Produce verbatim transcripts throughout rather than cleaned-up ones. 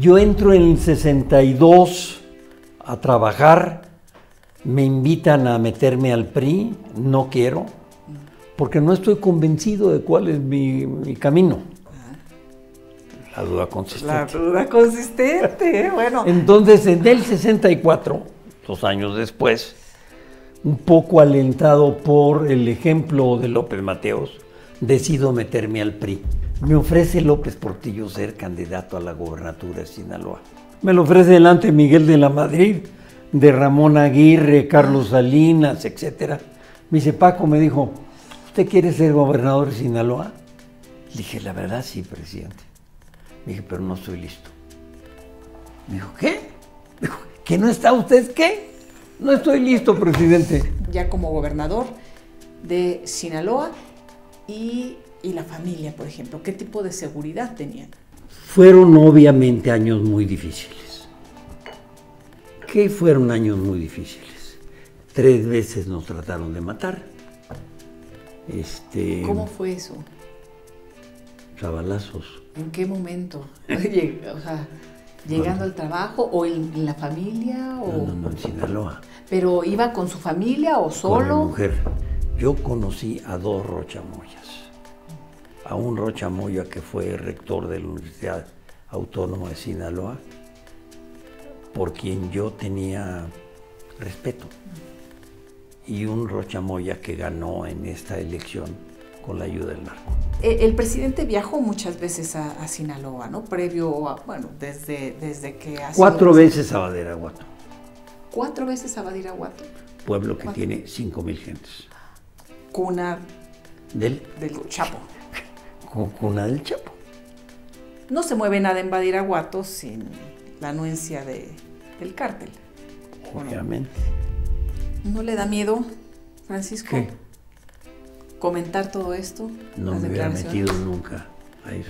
Yo entro en el sesenta y dos a trabajar, me invitan a meterme al P R I, no quiero, porque no estoy convencido de cuál es mi, mi camino. La duda consistente. La duda consistente, bueno. Entonces, en el sesenta y cuatro, dos años después, un poco alentado por el ejemplo de López Mateos, decido meterme al P R I. Me ofrece López Portillo ser candidato a la gobernatura de Sinaloa. Me lo ofrece delante de Miguel de la Madrid, de Ramón Aguirre, Carlos Salinas, etcétera. Me dice, Paco, me dijo, ¿usted quiere ser gobernador de Sinaloa? Le dije, la verdad sí, presidente. Me dije, pero no estoy listo. Me dijo, ¿qué? Me dijo, ¿que no está usted qué? No estoy listo, presidente. Ya como gobernador de Sinaloa y, y la familia, por ejemplo, ¿qué tipo de seguridad tenían? Fueron obviamente años muy difíciles. ¿Qué fueron años muy difíciles? Tres veces nos trataron de matar. Este, ¿Cómo fue eso? A balazos. ¿En qué momento? O sea, ¿llegando al trabajo o en, en la familia? O... No, no, no, en Sinaloa. ¿Pero iba con su familia o solo? Con mi mujer. Yo conocí a dos Rochamoyas. A un Rochamoya que fue rector de la Universidad Autónoma de Sinaloa, por quien yo tenía respeto. Y un Rochamoya que ganó en esta elección con la ayuda del narco. El presidente viajó muchas veces a, a Sinaloa, ¿no? Previo a, bueno, desde, desde que... Ha Cuatro veces a Badiraguato. ¿Cuatro veces a Badiraguato? Pueblo que ¿Cuatro? tiene cinco mil gentes. Cuna Del, del Chapo. Cuna del Chapo. No se mueve nada en Badiraguato sin la anuencia de, del cártel. Obviamente. ¿No le da miedo, Francisco? ¿Qué? Comentar todo esto. No las me hubiera declaraciones. metido nunca a esto.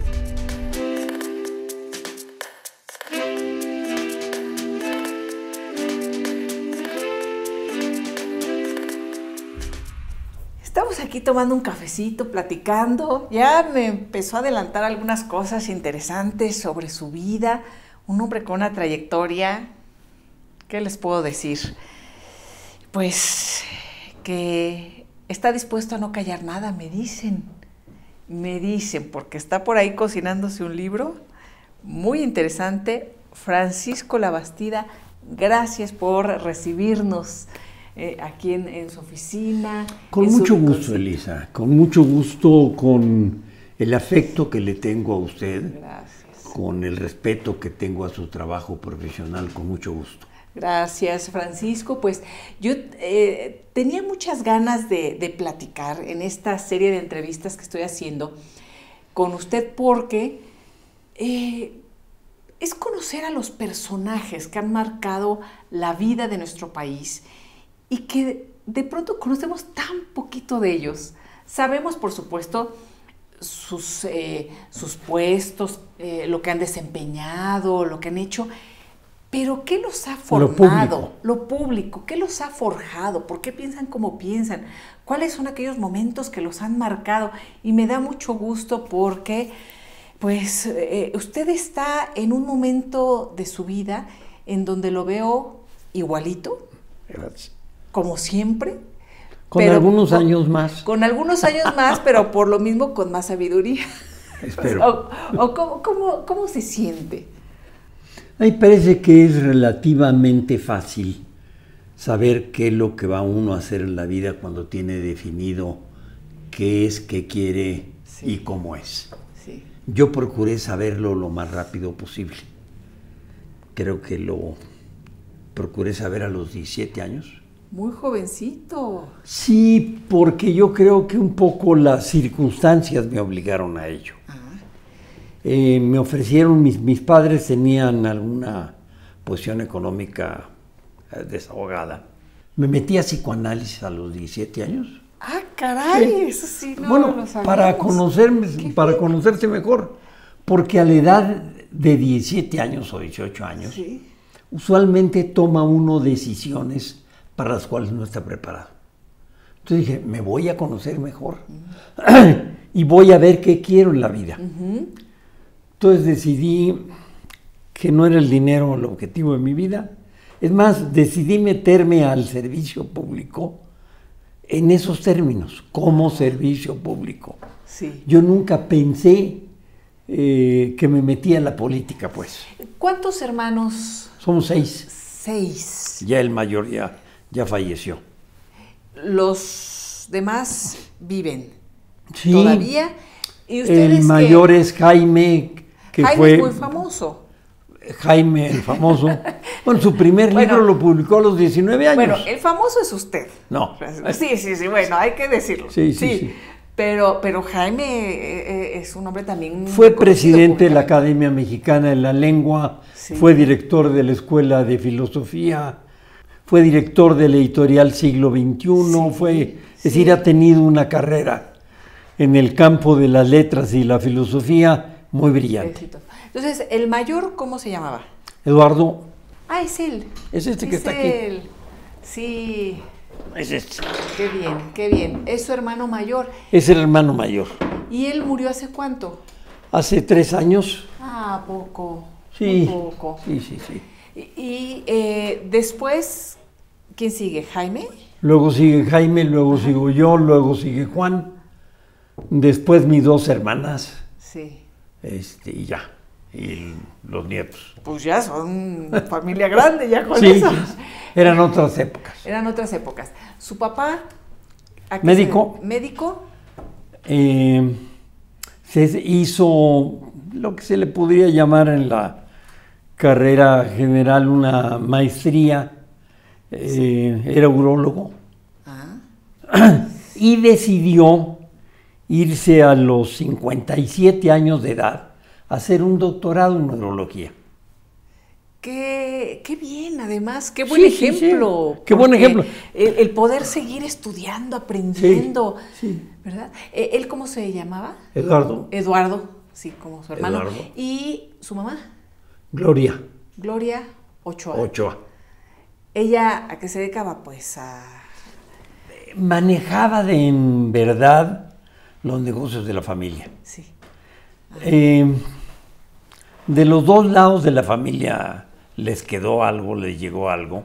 Estamos aquí tomando un cafecito, platicando. Ya me empezó a adelantar algunas cosas interesantes sobre su vida. Un hombre con una trayectoria, ¿qué les puedo decir? Pues que está dispuesto a no callar nada, me dicen. Me dicen, porque está por ahí cocinándose un libro muy interesante. Francisco Labastida, gracias por recibirnos eh, aquí en, en su oficina. Con en mucho su gusto, Elisa, con mucho gusto, con el afecto que le tengo a usted, Gracias. con el respeto que tengo a su trabajo profesional, con mucho gusto. Gracias, Francisco. Pues yo eh, tenía muchas ganas de, de platicar en esta serie de entrevistas que estoy haciendo con usted porque eh, es conocer a los personajes que han marcado la vida de nuestro país y que de pronto conocemos tan poquito de ellos. Sabemos, por supuesto, sus, eh, sus puestos, eh, lo que han desempeñado, lo que han hecho. Pero ¿qué los ha formado? Lo público. Lo público, ¿qué los ha forjado? ¿Por qué piensan como piensan? ¿Cuáles son aquellos momentos que los han marcado? Y me da mucho gusto porque, pues, eh, usted está en un momento de su vida en donde lo veo igualito, Gracias. como siempre. Con pero algunos con, años más. Con algunos años más, pero por lo mismo con más sabiduría. Espero. O, o ¿cómo, cómo, ¿Cómo se siente? A mí parece que es relativamente fácil saber qué es lo que va uno a hacer en la vida cuando tiene definido qué es, qué quiere Sí. y cómo es. Sí. Yo procuré saberlo lo más rápido posible. Creo que lo procuré saber a los diecisiete años. Muy jovencito. Sí, porque yo creo que un poco las circunstancias me obligaron a ello. Ah. Eh, me ofrecieron, mis, mis padres tenían alguna posición económica eh, desahogada. Me metí a psicoanálisis a los diecisiete años. Ah, caray, Sí. eso sí no bueno, lo sabíamos. para conocerme, para conocerse mejor, porque a la edad de diecisiete años o dieciocho años, Sí. usualmente toma uno decisiones para las cuales no está preparado. Entonces dije, me voy a conocer mejor uh-huh. y voy a ver qué quiero en la vida. Uh-huh. Entonces decidí que no era el dinero el objetivo de mi vida. Es más, decidí meterme al servicio público en esos términos, como servicio público. Sí. Yo nunca pensé eh, que me metía en la política, pues. ¿Cuántos hermanos? Somos seis. Seis. Ya el mayor ya, ya falleció. Los demás viven Sí. todavía. ¿Y ustedes El mayor qué? es Jaime, que Jaime fue... es muy famoso. Jaime, el famoso. Bueno, su primer Bueno, libro lo publicó a los diecinueve años. Bueno, el famoso es usted. No. Sí, sí, sí, bueno, hay que decirlo. Sí, sí, sí. Pero, pero Jaime eh, es un hombre también... Fue reconocido presidente de la públicamente. Academia Mexicana de la Lengua, Sí. fue director de la Escuela de Filosofía, fue director de la editorial Siglo veintiuno, Sí, fue, es sí. decir, ha tenido una carrera en el campo de las letras y la filosofía muy brillante. Éxito. Entonces, ¿el mayor cómo se llamaba? Eduardo, Ah, es él. es este que Es está aquí. él. Sí, Es este. qué bien, qué bien. Es su hermano mayor. Es el hermano mayor. ¿Y él murió hace cuánto? Hace tres años. Ah, poco. Sí. Muy poco. Sí, sí, sí. Y, y, eh, después, ¿quién sigue? ¿Jaime? Luego sigue Jaime, luego sigo yo, luego sigue Juan. Después mis dos hermanas, Sí. este, y ya. Y los nietos. Pues ya son familia grande, ya con Sí, eso. sí, eran otras épocas. Eran otras épocas. ¿Su papá? ¿a qué Médico. se- ¿Médico? Eh, se hizo lo que se le podría llamar en la carrera general una maestría, eh, era urólogo, Ah, y decidió irse a los cincuenta y siete años de edad a hacer un doctorado en neurología. qué, qué bien, además, qué buen Sí, sí, sí. ejemplo. Qué buen porque ejemplo. El, el poder seguir estudiando, aprendiendo, sí. ¿verdad? Eh, ¿Él cómo se llamaba? Eduardo, Eduardo, sí, como su hermano. Eduardo. ¿Y su mamá? Gloria, Gloria Ochoa. Ochoa. ¿Ella a qué se dedicaba? Pues a... Manejaba de en verdad los negocios de la familia. Sí. Eh, de los dos lados de la familia les quedó algo, les llegó algo.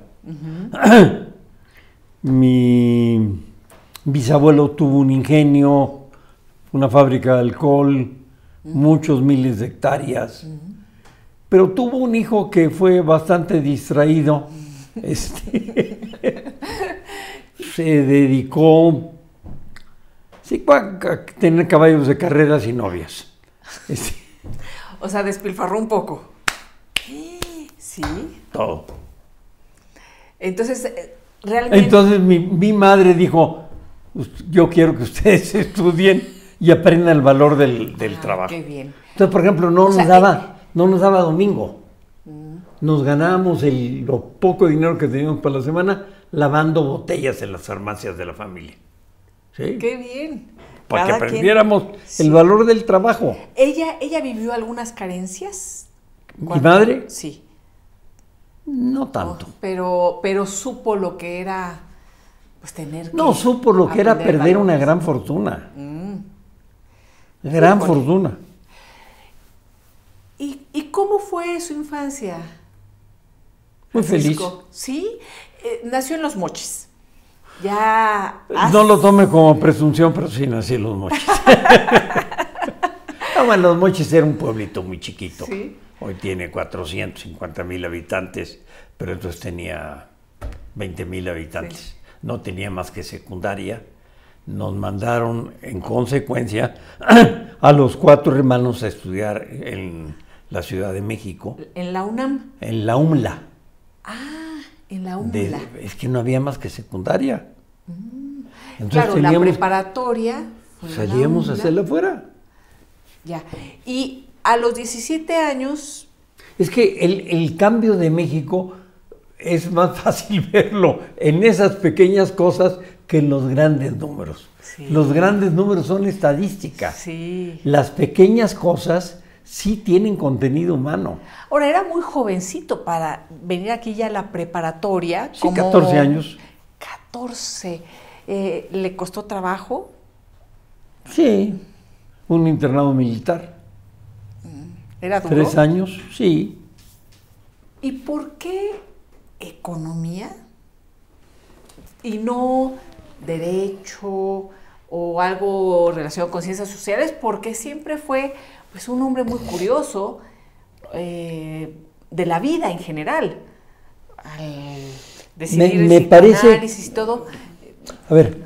Mi bisabuelo tuvo un ingenio, una fábrica de alcohol, muchos miles de hectáreas, pero tuvo un hijo que fue bastante distraído. Este, se dedicó sí, a tener caballos de carreras y novias. Este, O sea, despilfarró un poco. Sí. todo. Entonces, eh, realmente... Entonces mi, mi madre dijo, yo quiero que ustedes estudien y aprendan el valor del, del Ah, trabajo. qué bien. Entonces, por ejemplo, no O nos sea, daba, no nos daba domingo. Nos ganábamos el, lo poco dinero que teníamos para la semana lavando botellas en las farmacias de la familia. ¿Sí? Qué bien. Para que Cada quien- aprendiéramos Sí. el valor del trabajo. ¿Ella, ¿Ella vivió algunas carencias? ¿Mi Cuando- madre? Sí. No tanto. Oh, pero, pero supo lo que era, pues, tener que No, supo lo que era aprender perder una valores. gran fortuna. Mm. Gran Híjole. fortuna. ¿Y, ¿Y cómo fue su infancia? Muy feliz. Francisco? ¿Sí? Eh, nació en Los Mochis. Ya... No lo tome como presunción, pero sí nací en Los Mochis. No, bueno, Los Mochis era un pueblito muy chiquito. Sí. Hoy tiene cuatrocientos cincuenta mil habitantes, pero entonces tenía veinte mil habitantes. Sí. No tenía más que secundaria. Nos mandaron, en consecuencia, a los cuatro hermanos a estudiar en la Ciudad de México, En la UNAM. en la UMLA. Ah, en la UNAM. De- es que no había más que secundaria. Entonces Claro, la teníamos- preparatoria. fue en la salíamos a UNAM. hacerla afuera. Ya. Y a los diecisiete años, Es que el, el cambio de México es más fácil verlo en esas pequeñas cosas que en los grandes números. Sí. Los grandes números son estadísticas. sí. Las pequeñas cosas sí tienen contenido humano. Ahora, era muy jovencito para venir aquí ya a la preparatoria. Sí, como- catorce años. catorce. Eh, ¿Le costó trabajo? Sí, un internado militar. ¿Era duro? Tres años, sí. ¿Y por qué economía y no derecho o algo relacionado con ciencias sociales? Porque siempre fue pues, un hombre muy curioso eh, de la vida en general. Al decidir me, me el parece, psicoanálisis y todo. A ver,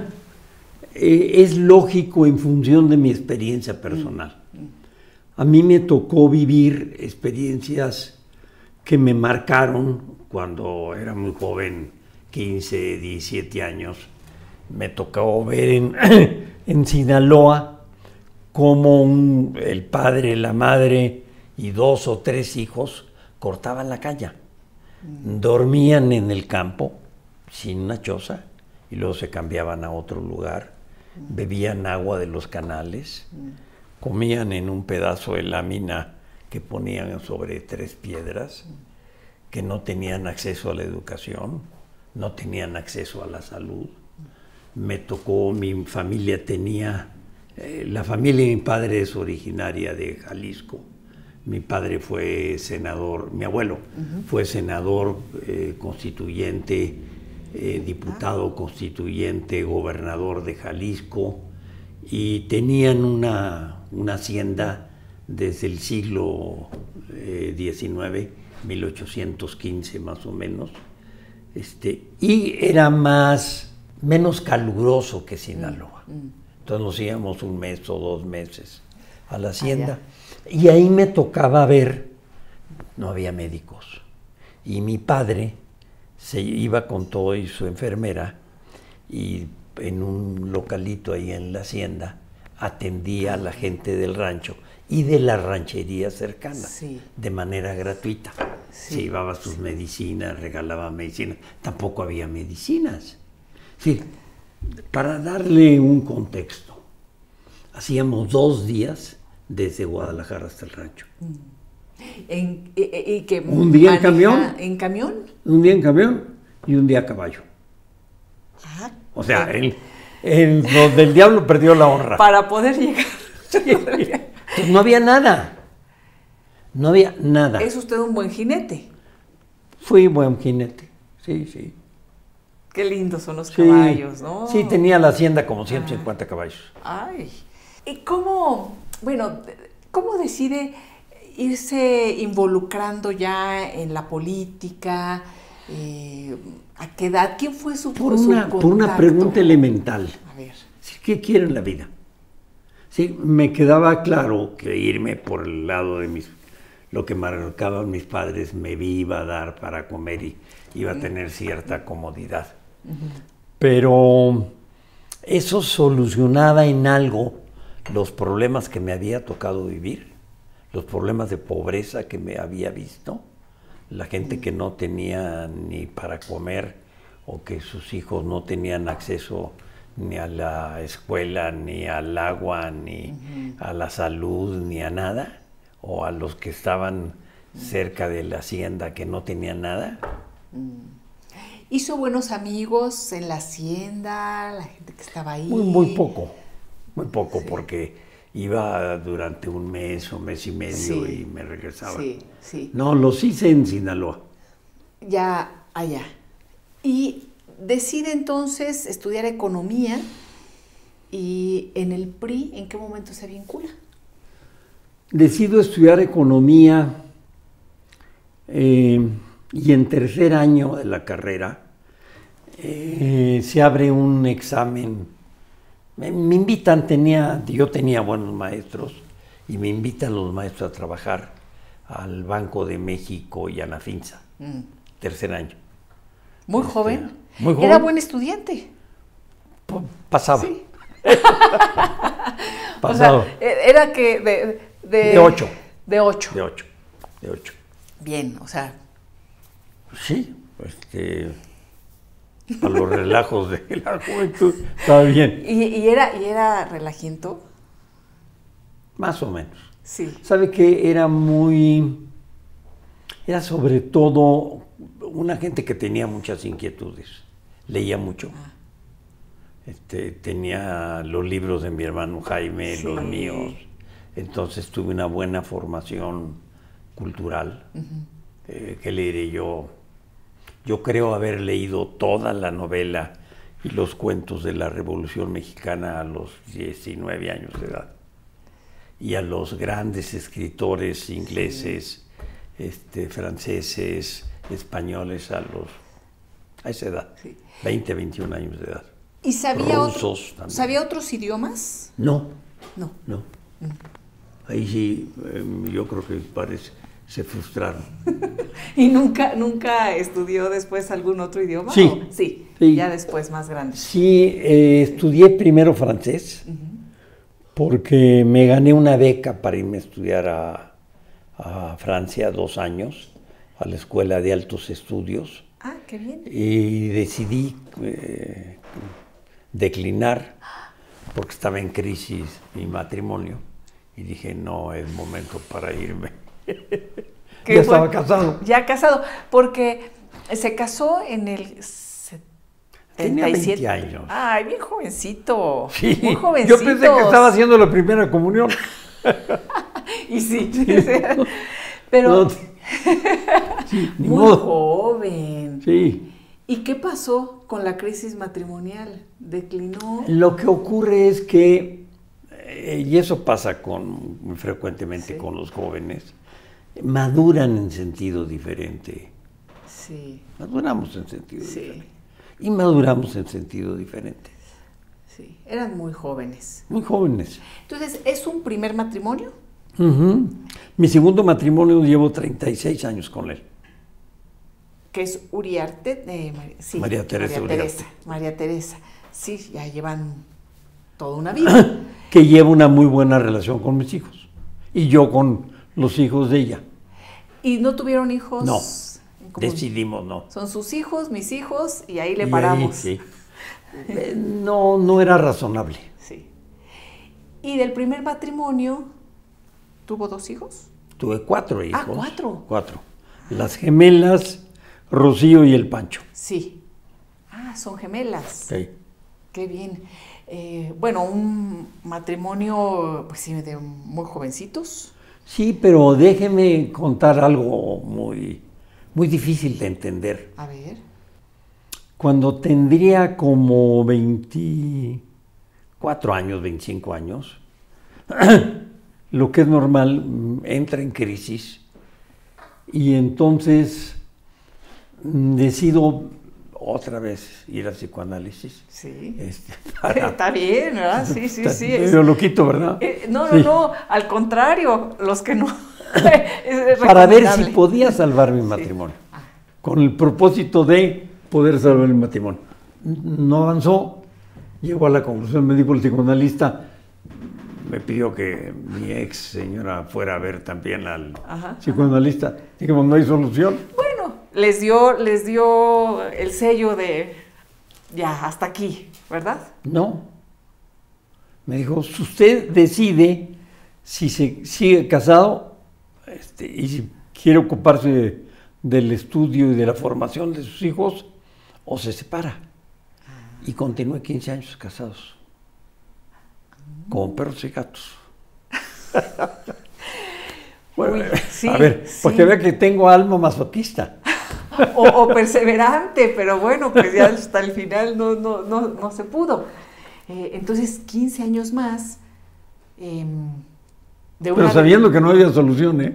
eh, es lógico en función de mi experiencia personal. A mí me tocó vivir experiencias que me marcaron cuando era muy joven, quince, diecisiete años. Me tocó ver en, en Sinaloa cómo un, el padre, la madre y dos o tres hijos cortaban la caña. Dormían en el campo, sin una choza, y luego se cambiaban a otro lugar, bebían agua de los canales, comían en un pedazo de lámina que ponían sobre tres piedras, que no tenían acceso a la educación, no tenían acceso a la salud. Me tocó, mi familia tenía, eh, la familia de mi padre es originaria de Jalisco. Mi padre fue senador, mi abuelo uh-huh. fue senador eh, constituyente, eh, diputado constituyente, gobernador de Jalisco, y tenían una, una hacienda desde el siglo eh, diecinueve, mil ochocientos quince más o menos, este, y era más, menos caluroso que Sinaloa. Uh-huh. Entonces nos íbamos un mes o dos meses a la hacienda. Ah, y ahí me tocaba ver, no había médicos, y mi padre se iba con todo y su enfermera, y en un localito ahí en la hacienda atendía a la gente del rancho y de las rancherías cercanas, sí. de manera gratuita. Sí. Se llevaba sus sí. medicinas, regalaba medicinas, tampoco había medicinas. Sí, para darle un contexto, hacíamos dos días desde Guadalajara hasta el rancho. ¿En, y, y que un día en camión. ¿En camión? Un día en camión y un día a caballo. Ah, o sea, el, el, donde el diablo perdió la honra. Para poder llegar. Pues no había nada. No había nada. ¿Es usted un buen jinete? Fui buen jinete, sí, sí. Qué lindos son los sí, caballos, ¿no? Sí, tenía la hacienda como ciento cincuenta ah. caballos. Ay. ¿Y cómo, bueno, cómo decide irse involucrando ya en la política? Eh, ¿A qué edad? ¿Quién fue su Por su una, por una pregunta elemental. A ver. ¿Qué quiero en la vida? Sí, me quedaba claro que irme por el lado de mis, lo que marcaban mis padres, me iba a dar para comer y iba a tener cierta comodidad. Uh-huh. Pero eso solucionaba en algo los problemas que me había tocado vivir, los problemas de pobreza que me había visto, la gente que no tenía ni para comer o que sus hijos no tenían acceso ni a la escuela, ni al agua, ni uh-huh. a la salud, ni a nada, o a los que estaban cerca de la hacienda que no tenían nada. ¿Hizo buenos amigos en la hacienda, la gente que estaba ahí? Muy, muy poco, muy poco, sí. porque iba durante un mes o mes y medio sí. y me regresaba. Sí, sí. No, los hice en Sinaloa. Ya, allá. Y decide entonces estudiar economía y en el P R I, ¿en qué momento se vincula? Decido estudiar economía eh, y en tercer año de la carrera eh, se abre un examen. Me, me invitan, tenía, yo tenía buenos maestros y me invitan los maestros a trabajar al Banco de México y a Nafinsa, mm. tercer año. Muy este, joven. Muy joven. Era buen estudiante. Pasaba. Sí. Pasaba. O sea, era que de, de... De ocho. De ocho. De ocho. De ocho. Bien, o sea... Sí, pues que... a los relajos de la juventud, estaba bien. ¿Y, y, era, ¿Y era relajiento? Más o menos. Sí. ¿Sabe qué? Era muy... Era sobre todo una gente que tenía muchas inquietudes. Leía mucho. Ah. Este, tenía los libros de mi hermano Jaime, sí. los míos. Entonces tuve una buena formación cultural. Uh-huh. eh, ¿qué le diré yo? Yo creo haber leído toda la novela y los cuentos de la Revolución Mexicana a los diecinueve años de edad. Y a los grandes escritores ingleses, sí. este, franceses, españoles a los a esa edad, sí. veinte, veintiún años de edad. ¿Y sabía, Rusos otro, ¿sabía otros idiomas? No. No. No. Mm. Ahí sí, eh, yo creo que parece, se frustraron. ¿Y nunca, nunca estudió después algún otro idioma? Sí. ¿O? Sí, sí, ya después más grande. Sí, eh, estudié primero francés, uh-huh. porque me gané una beca para irme a estudiar a, a Francia dos años, a la Escuela de Altos Estudios. Ah, qué bien. Y decidí eh, declinar, porque estaba en crisis mi matrimonio, y dije, no, es momento para irme. Ya estaba casado. Ya casado, porque se casó en el setenta y siete. Tenía veinte años. Ay, bien jovencito. Sí, muy jovencito. Yo pensé que estaba haciendo la primera comunión. Y sí, sí. Pero... No, sí, ni muy modo. joven. Sí. ¿Y qué pasó con la crisis matrimonial? ¿Declinó? Lo que ocurre es que, eh, y eso pasa con, muy frecuentemente, sí. con los jóvenes, maduran en sentido diferente. Sí. Maduramos en sentido sí. diferente. Y maduramos en sentido diferente. Sí, eran muy jóvenes. Muy jóvenes. Entonces, ¿es un primer matrimonio? Uh-huh. Mi segundo matrimonio llevo treinta y seis años con él. Que es Uriarte, eh, sí, María Teresa. María Teresa, María Teresa. Sí, ya llevan toda una vida. Que lleva una muy buena relación con mis hijos. Y yo con los hijos de ella. ¿Y no tuvieron hijos? No, decidimos no. Son sus hijos, mis hijos, y ahí le y paramos. Ahí, sí. eh, no, no era razonable. Sí. ¿Y del primer matrimonio tuvo dos hijos? Tuve cuatro hijos. Ah, cuatro. Cuatro. Las gemelas, Rocío y el Pancho. Sí. Ah, son gemelas. Sí. Qué bien. Eh, bueno, un matrimonio, pues sí, de muy jovencitos. Sí, pero déjeme contar algo muy, muy difícil de entender. A ver. Cuando tendría como veinticuatro años, veinticinco años, lo que es normal, entra en crisis y entonces decido otra vez ir al psicoanálisis. Sí. Este, para, está bien, ¿verdad? Sí, sí, sí. Pero lo quito, ¿verdad? Eh, no, no, sí. no, al contrario, los que no. es para ver si podía salvar mi matrimonio, sí. ah. con el propósito de poder salvar mi matrimonio. No avanzó, llegó a la conclusión, me dijo el psicoanalista, me pidió que mi ex señora fuera a ver también al ajá, psicoanalista. Ajá. Dijimos, no hay solución. Bueno, les dio, les dio el sello de ya, hasta aquí, ¿verdad? No. Me dijo, si usted decide si se sigue casado este, y si quiere ocuparse de, del estudio y de la formación de sus hijos, o se separa. Ah. Y continué quince años casados. Como perros y gatos. Bueno, Uy, sí, a ver, sí. porque vea que tengo alma masoquista. O, o perseverante, pero bueno, pues ya hasta el final no, no, no, no se pudo. Eh, entonces, quince años más. Eh, de pero una... sabiendo que no había solución, ¿eh?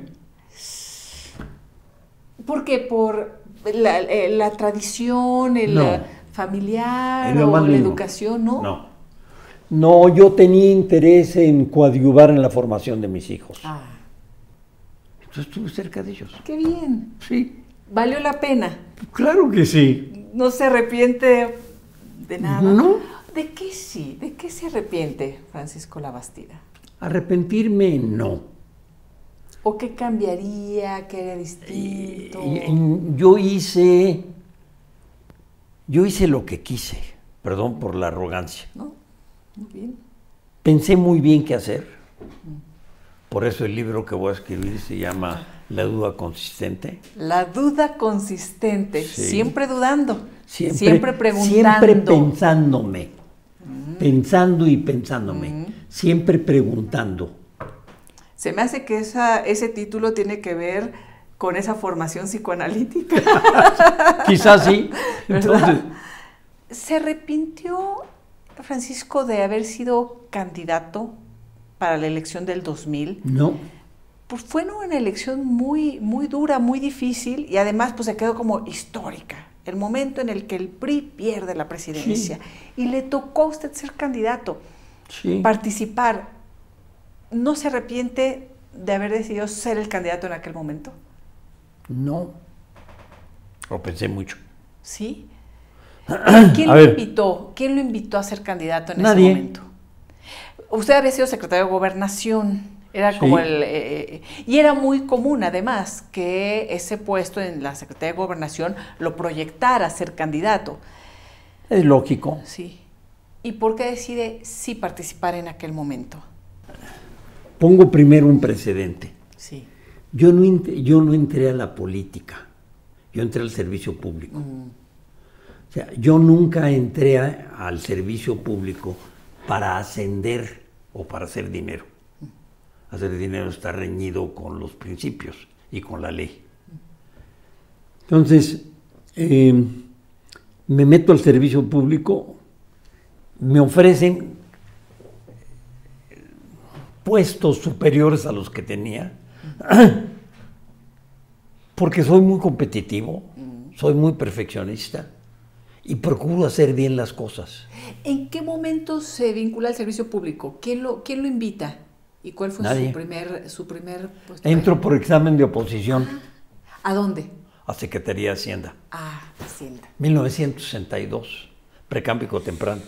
Porque por la, la tradición, el no. familiar o la educación, ¿no? No. No, yo tenía interés en coadyuvar en la formación de mis hijos. Ah. Entonces estuve cerca de ellos. ¡Qué bien! Sí. ¿Valió la pena? Claro que sí. ¿No se arrepiente de nada? No. ¿De qué sí? ¿De qué se arrepiente Francisco Labastida? Arrepentirme, no. ¿O qué cambiaría? ¿Qué haría distinto? Yo hice... Yo hice lo que quise. Perdón por la arrogancia. No. Muy bien. Pensé muy bien qué hacer. Por eso el libro que voy a escribir se llama La duda consistente. La duda consistente. Sí. Siempre dudando. Siempre, siempre preguntando. Siempre pensándome. Mm. Pensando y pensándome. Mm. Siempre preguntando. Se me hace que esa, ese título tiene que ver con esa formación psicoanalítica. Quizás sí. Entonces, ¿se arrepintió Francisco de haber sido candidato para la elección del dos mil? No. Pues fue una elección muy, muy dura, muy difícil, y además pues se quedó como histórica, el momento en el que el P R I pierde la presidencia, sí. Y le tocó a usted ser candidato, sí. Participar. ¿No se arrepiente de haber decidido ser el candidato en aquel momento? No, lo pensé mucho. ¿Sí? ¿Quién, lo invitó? ¿Quién lo invitó a ser candidato en Nadie. ese momento? Usted había sido secretario de Gobernación, era sí. como el... Eh, y era muy común, además, que ese puesto en la Secretaría de Gobernación lo proyectara a ser candidato. Es lógico. Sí. ¿Y por qué decide sí participar en aquel momento? Pongo primero un precedente. Sí. Yo no, yo no entré a la política, yo entré al servicio público. Mm. O sea, yo nunca entré a, al servicio público para ascender o para hacer dinero. Hacer dinero está reñido con los principios y con la ley. Entonces, eh, me meto al servicio público, me ofrecen puestos superiores a los que tenía, porque soy muy competitivo, soy muy perfeccionista y procuro hacer bien las cosas. ¿En qué momento se vincula al servicio público? ¿Quién lo, quién lo invita? ¿Y cuál fue Nadie. su primer, su primer puesto? Entro por examen de oposición. ¿A dónde? A Secretaría de Hacienda. Ah, Hacienda. mil novecientos sesenta y dos, precámbico temprano.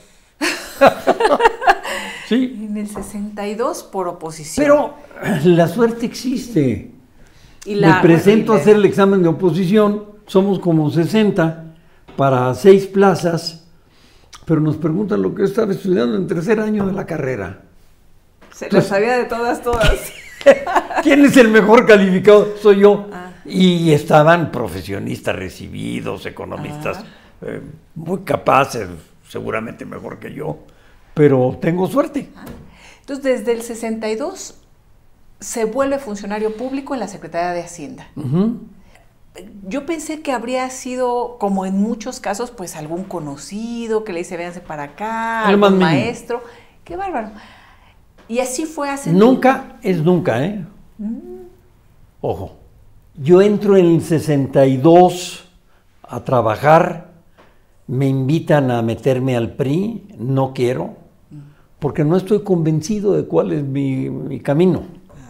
Sí. En el sesenta y dos por oposición. Pero la suerte existe. Y la, Me presento bueno, y a hacer el examen de oposición, somos como sesenta para seis plazas, pero nos preguntan lo que yo estaba estudiando en tercer año de la carrera. Se lo sabía de todas, todas. ¿Quién es el mejor calificado? Soy yo. Ah. Y estaban profesionistas recibidos, economistas ah. eh, muy capaces, seguramente mejor que yo, pero tengo suerte. Ah. Entonces, desde el sesenta y dos se vuelve funcionario público en la Secretaría de Hacienda. Uh-huh. Yo pensé que habría sido, como en muchos casos, pues algún conocido que le dice, véanse para acá, el algún maestro. ¡Qué bárbaro! Y así fue hace... Nunca es nunca, ¿eh? Mm. Ojo, yo entro en el sesenta y dos a trabajar, me invitan a meterme al P R I, no quiero, porque no estoy convencido de cuál es mi, mi camino.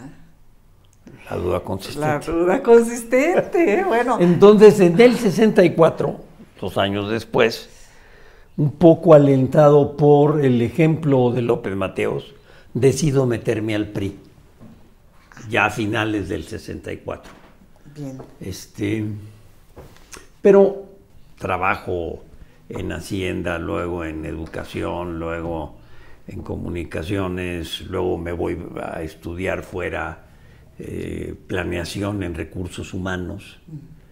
La duda consistente. La duda consistente, bueno. Entonces, en el sesenta y cuatro, dos años después, un poco alentado por el ejemplo de López Mateos, decido meterme al P R I, ya a finales del sesenta y cuatro. Bien. Este, pero trabajo en Hacienda, luego en Educación, luego en Comunicaciones, luego me voy a estudiar fuera eh, Planeación en Recursos Humanos,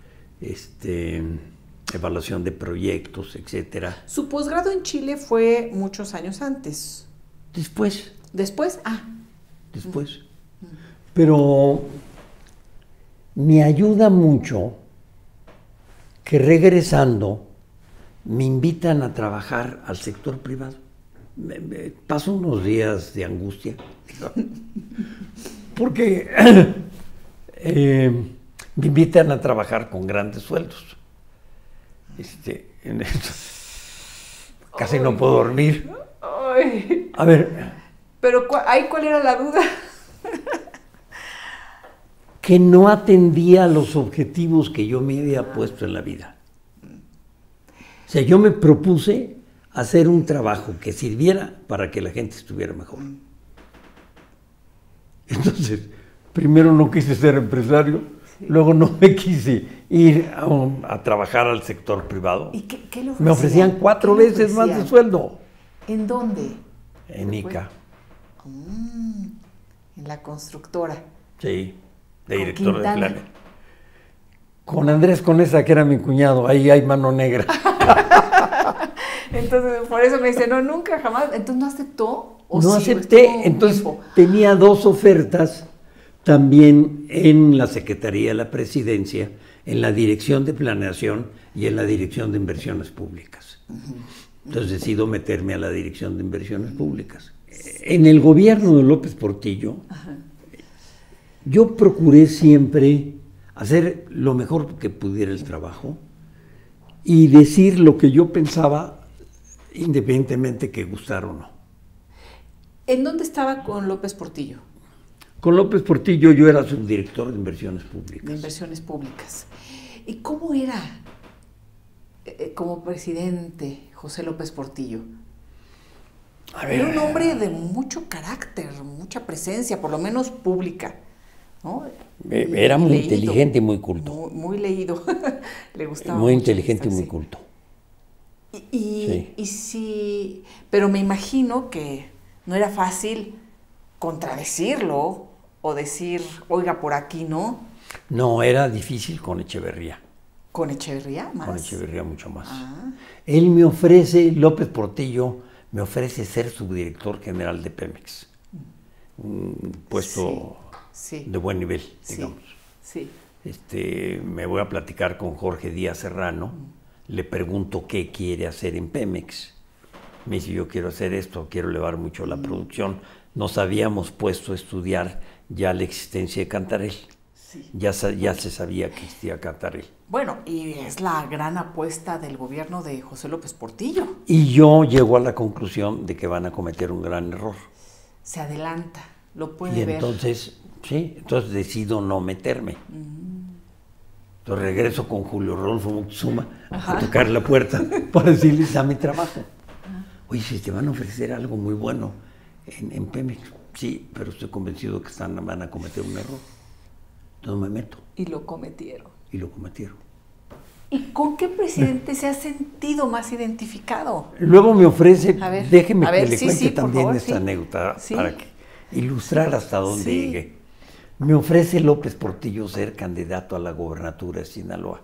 este, evaluación de proyectos, etcétera. Su posgrado en Chile fue muchos años antes. Después. ¿Después? Ah. Después. Uh-huh. Pero me ayuda mucho que regresando me invitan a trabajar al sector privado. Me, me paso unos días de angustia. Porque eh, me invitan a trabajar con grandes sueldos. Este, en esto, casi ay, no puedo dormir. Ay. A ver... Pero ¿ahí cuál era la duda? Que no atendía los objetivos que yo me había puesto en la vida. O sea, yo me propuse hacer un trabajo que sirviera para que la gente estuviera mejor. Entonces, primero no quise ser empresario, sí. Luego no me quise ir a, un, a trabajar al sector privado. ¿Y qué, qué le ofrecían? Me ofrecían cuatro veces más de sueldo. ¿En dónde? En ICA. Mm, en la constructora. Sí, de director de planes. Con Andrés Conesa, que era mi cuñado, ahí hay mano negra. Entonces, por eso me dice, no, nunca, jamás. Entonces, ¿no aceptó? ¿O no sí, acepté, entonces tiempo? Tenía dos ofertas, también en la Secretaría de la Presidencia, en la Dirección de Planeación y en la Dirección de Inversiones Públicas. Entonces decido meterme a la Dirección de Inversiones Públicas. En el gobierno de López Portillo, Ajá. yo procuré siempre hacer lo mejor que pudiera el trabajo y decir lo que yo pensaba, independientemente que gustara o no. ¿En dónde estaba con López Portillo? Con López Portillo yo era subdirector de Inversiones Públicas. De Inversiones Públicas. ¿Y cómo era eh, como presidente José López Portillo? A ver, era un hombre de mucho carácter, mucha presencia, por lo menos pública, ¿no? Era muy leído, inteligente y muy culto. Muy, muy leído. Le gustaba muy mucho inteligente y muy culto. Y, y, sí. y sí, pero me imagino que no era fácil contradecirlo o decir, oiga, por aquí no. No, era difícil con Echeverría. ¿Con Echeverría más? Con Echeverría mucho más. Ah. Él me ofrece, López Portillo, me ofrece ser subdirector general de Pemex. Un puesto sí, sí. de buen nivel, digamos. Sí, sí. Este, me voy a platicar con Jorge Díaz Serrano, mm. le pregunto qué quiere hacer en Pemex. Me dice, yo quiero hacer esto, quiero elevar mucho la mm. producción. Nos habíamos puesto a estudiar ya la existencia de Cantarell. Sí. Ya, ya se sabía que existía Cantarell. Bueno, y es la gran apuesta del gobierno de José López Portillo. Y yo llego a la conclusión de que van a cometer un gran error. Se adelanta, lo puede y ver. entonces, sí, entonces decido no meterme. Mm. Entonces regreso con Julio Rolfo Moctezuma a tocar la puerta para decirles a mi trabajo. Oye, si te van a ofrecer algo muy bueno en, en Pemex. Sí, pero estoy convencido que están, van a cometer un error. Entonces me meto. Y lo cometieron. Y lo cometieron. ¿Y con qué presidente se ha sentido más identificado? Luego me ofrece, ver, déjeme ver, que le sí, cuente sí, también favor, esta sí. anécdota sí. para que ilustrar hasta dónde sí. llegué. Me ofrece López Portillo ser candidato a la gobernatura de Sinaloa.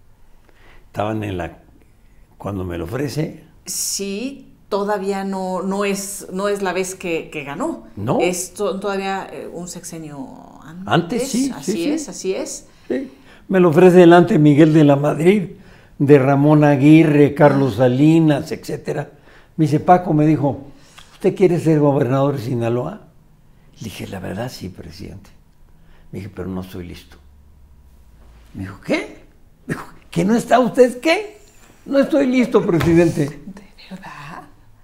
Estaban en la... Cuando me lo ofrece... Sí, todavía no, no, es, no es la vez que, que ganó. No. Es to, todavía eh, un sexenio antes. Antes, sí. Así sí, es, sí. así es. Sí. Me lo ofrece delante Miguel de la Madrid, de Ramón Aguirre, Carlos Salinas, etcétera. Me dice, Paco, me dijo, ¿usted quiere ser gobernador de Sinaloa? Le dije, la verdad sí, presidente. Me dije, pero no estoy listo. Me dijo, ¿qué? Me dijo, ¿que no está usted qué? No estoy listo, presidente. ¿De verdad?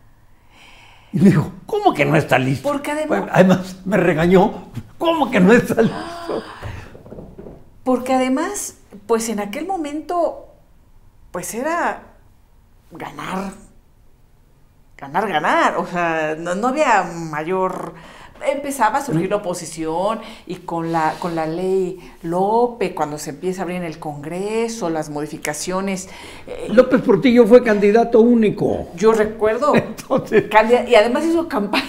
Y me dijo, ¿cómo que no está listo? Porque además... Bueno, además me regañó, ¿cómo que no está listo? Porque además, pues en aquel momento, pues era ganar, ganar, ganar. O sea, no, no había mayor... Empezaba a surgir la oposición y con la, con la ley López, cuando se empieza a abrir en el Congreso, las modificaciones. Eh, López Portillo fue candidato único. Yo recuerdo. Entonces... Y además hizo campaña.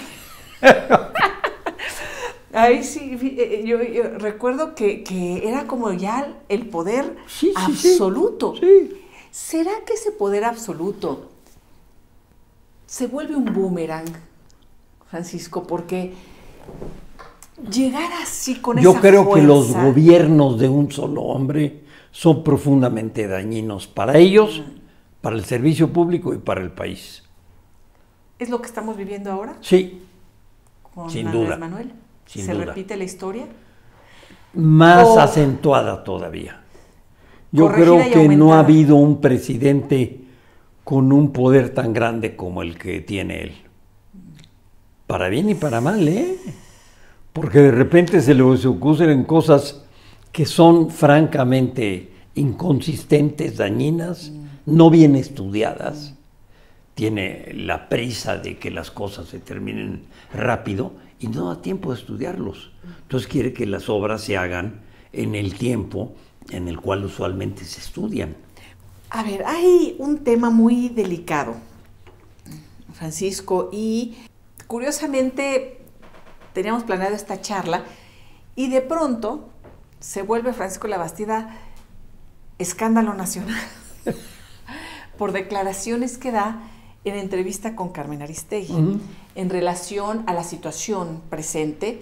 Ahí sí, yo, yo recuerdo que, que era como ya el poder sí, sí, absoluto. Sí, sí. ¿Será que ese poder absoluto se vuelve un boomerang, Francisco? Porque llegar así con yo esa creo fuerza... que los gobiernos de un solo hombre son profundamente dañinos para ellos, mm. para el servicio público y para el país. ¿Es lo que estamos viviendo ahora? Sí, con sin Andrés duda. Manuel. Sin ¿Se duda. repite la historia? Más o... acentuada todavía. Yo creo que no ha habido un presidente con un poder tan grande como el que tiene él. Para bien y para mal, ¿eh? Porque de repente se le ocurren cosas que son francamente inconsistentes, dañinas, mm. no bien estudiadas. Mm. Tiene la prisa de que las cosas se terminen rápido y no da tiempo de estudiarlos. Entonces quiere que las obras se hagan en el tiempo en el cual usualmente se estudian. A ver, hay un tema muy delicado, Francisco, y curiosamente teníamos planeado esta charla y de pronto se vuelve Francisco Labastida escándalo nacional por declaraciones que da en entrevista con Carmen Aristegui uh-huh. en relación a la situación presente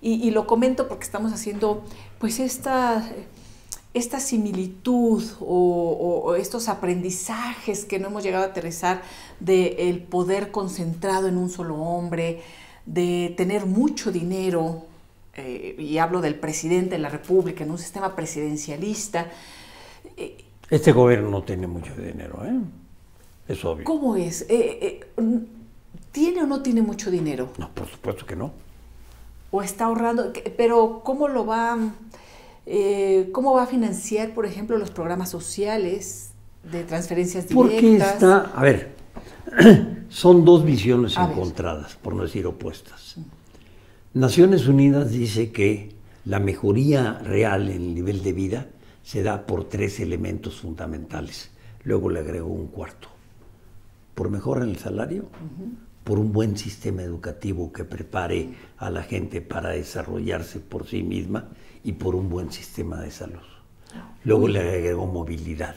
Y, y lo comento porque estamos haciendo pues esta, esta similitud o, o, o estos aprendizajes que no hemos llegado a aterrizar del poder concentrado en un solo hombre, de tener mucho dinero, eh, y hablo del presidente de la República en un sistema presidencialista. Eh, este gobierno no tiene mucho dinero, ¿eh? Es obvio. ¿Cómo es? Eh, eh, ¿Tiene o no tiene mucho dinero? No, por supuesto que no. ¿O está ahorrando? Pero ¿cómo lo va, eh, cómo va a financiar, por ejemplo, los programas sociales de transferencias directas? Porque está, a ver, son dos visiones a encontradas, ver. por no decir opuestas. Naciones Unidas dice que la mejoría real en el nivel de vida se da por tres elementos fundamentales. Luego le agregó un cuarto. Por mejora en el salario, uh-huh. por un buen sistema educativo que prepare a la gente para desarrollarse por sí misma y por un buen sistema de salud. Luego Uy. le agregó movilidad.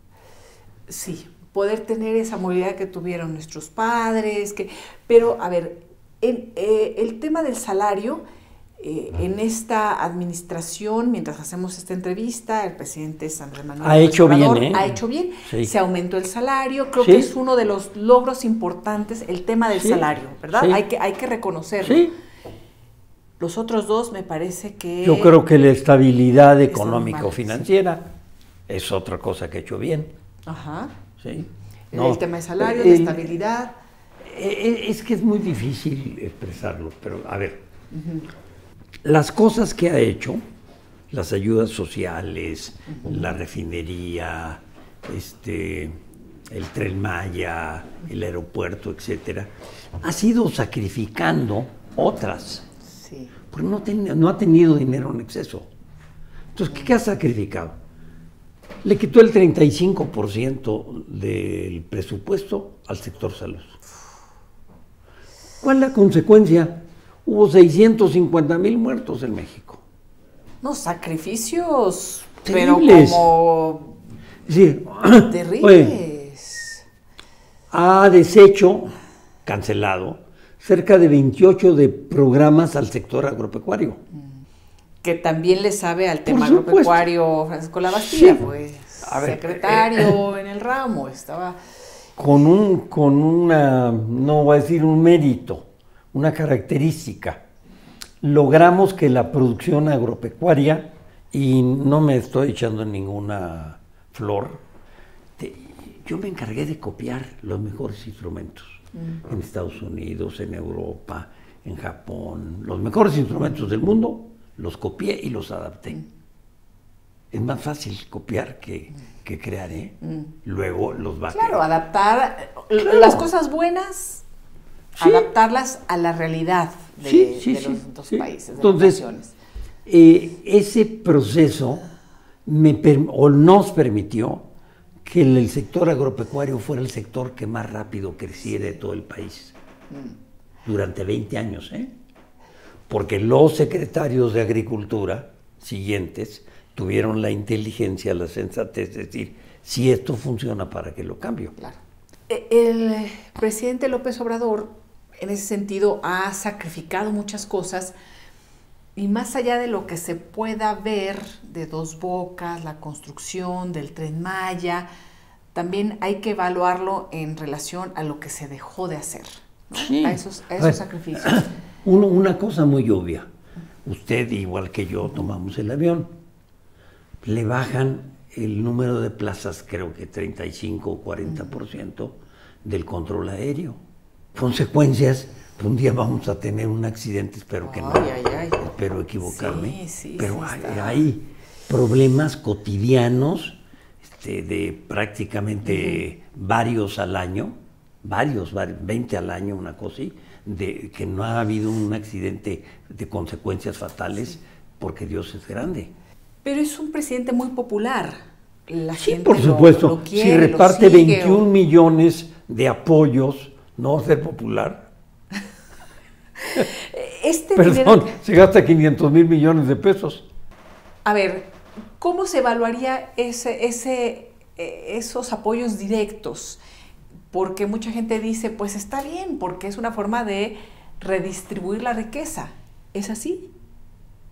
Sí, poder tener esa movilidad que tuvieron nuestros padres, que, pero a ver, en, eh, el tema del salario, eh, en esta administración, mientras hacemos esta entrevista, el presidente Andrés Manuel ha hecho Obrador bien, ¿eh? ha hecho bien, sí. se aumentó el salario, creo sí. que es uno de los logros importantes, el tema del sí. salario, ¿verdad? Sí. Hay que, hay que reconocerlo. Sí. Los otros dos me parece que... Yo creo que la estabilidad económica o financiera sí. es otra cosa que ha hecho bien. Ajá. Sí. No, el tema de salario, de estabilidad. Es que es muy difícil expresarlo, pero a ver, uh-huh. las cosas que ha hecho, las ayudas sociales, uh-huh. la refinería, este, el Tren Maya, el aeropuerto, etcétera, ha sido sacrificando otras, sí. porque no, ten, no ha tenido dinero en exceso. Entonces, ¿qué, qué ha sacrificado? Le quitó el treinta y cinco por ciento del presupuesto al sector salud. ¿Cuál es la consecuencia? Hubo seiscientos cincuenta mil muertos en México. No, sacrificios, terribles. Pero como... Es decir, terribles. Oye, ha deshecho, cancelado, cerca de veintiocho de programas al sector agropecuario. Que también le sabe al tema agropecuario Francisco Labastida, sí. pues a ver, secretario eh, en el ramo, estaba... Con, un, con una, no voy a decir un mérito, una característica. Logramos que la producción agropecuaria, y no me estoy echando ninguna flor, te, yo me encargué de copiar los mejores instrumentos mm. en Estados Unidos, en Europa, en Japón, los mejores instrumentos del mundo. Los copié y los adapté. Mm. Es más fácil copiar que, que crear, ¿eh? Mm. Luego los va Claro, a adaptar claro. las cosas buenas, sí. adaptarlas a la realidad de, sí, sí, de sí, los dos sí. países, de Entonces, las naciones. Eh, ese proceso me per, o nos permitió que el, el sector agropecuario fuera el sector que más rápido creciera de todo el país. Mm. Durante veinte años, ¿eh? Porque los secretarios de Agricultura siguientes tuvieron la inteligencia, la sensatez de decir, si esto funciona, ¿para qué lo cambio? Claro. El presidente López Obrador, en ese sentido, ha sacrificado muchas cosas y más allá de lo que se pueda ver de Dos Bocas, la construcción del Tren Maya, también hay que evaluarlo en relación a lo que se dejó de hacer, ¿no? Sí. a esos, a esos ver, sacrificios. Uno, una cosa muy obvia, usted igual que yo tomamos el avión, le bajan el número de plazas, creo que treinta y cinco o cuarenta por ciento del control aéreo. Consecuencias, un día vamos a tener un accidente, espero que ay, no, ay, ay. espero equivocarme, sí, sí, pero sí, hay, hay problemas cotidianos este, de prácticamente uh-huh. varios al año, varios, varios, veinte al año, una cosa así, de que no ha habido un accidente de consecuencias fatales sí. porque Dios es grande. Pero es un presidente muy popular. La sí, gente por supuesto. Lo, lo quiere, si reparte lo sigue, veintiún o... millones de apoyos, ¿no va a ser popular? este Perdón, dinero... se gasta quinientos mil millones de pesos. A ver, ¿cómo se evaluaría ese, ese, esos apoyos directos? Porque mucha gente dice, pues está bien, porque es una forma de redistribuir la riqueza. ¿Es así?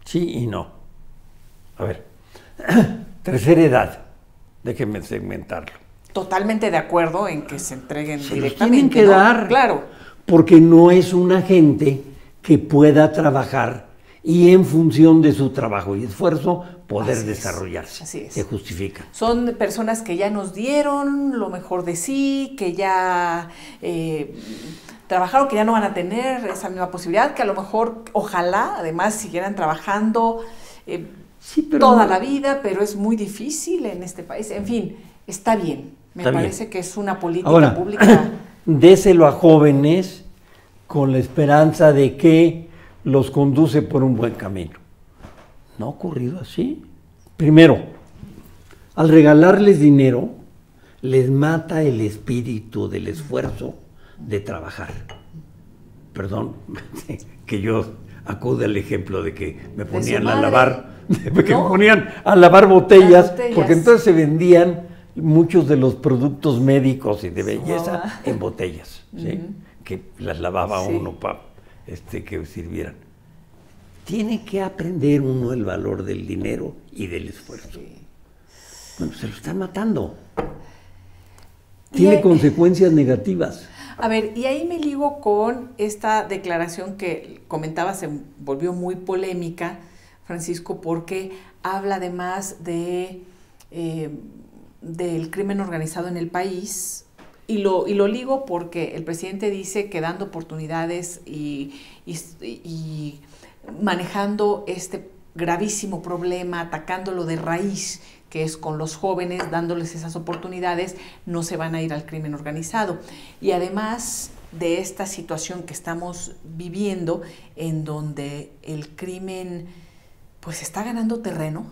Sí y no. A ver, tercera edad, déjenme segmentarlo. Totalmente de acuerdo en que se entreguen Se directamente. los tienen que ¿no? dar, claro. Porque no es una gente que pueda trabajar y en función de su trabajo y esfuerzo poder Así es, desarrollarse. así es. Se justifica. Son personas que ya nos dieron lo mejor de sí, que ya eh, trabajaron, que ya no van a tener esa misma posibilidad, que a lo mejor, ojalá, además, siguieran trabajando eh, Sí, pero toda no- la vida, pero es muy difícil en este país. En fin, está bien. Me Está bien. parece que es una política Ahora, pública. déselo a jóvenes con la esperanza de que los conduce por un buen camino. No ha ocurrido así. Primero, al regalarles dinero, les mata el espíritu del esfuerzo de trabajar. Perdón, que yo acude al ejemplo de que me su ponían a madre. lavar, de que ¿No? me ponían a lavar botellas, Las botellas. porque entonces se vendían muchos de los productos médicos y de belleza Ah. en botellas, ¿sí? Ujú. Que las lavaba Sí. uno para este, que sirvieran. Tiene que aprender uno el valor del dinero y del esfuerzo. Sí. Bueno, se lo están matando. Y Tiene hay- consecuencias negativas. A ver, y ahí me ligo con esta declaración que comentaba, se volvió muy polémica, Francisco, porque habla además de, eh, del crimen organizado en el país, y lo, y lo ligo porque el presidente dice que dando oportunidades y, y, y manejando este gravísimo problema, atacándolo de raíz, que es con los jóvenes, dándoles esas oportunidades, no se van a ir al crimen organizado. Y además de esta situación que estamos viviendo, en donde el crimen pues está ganando terreno.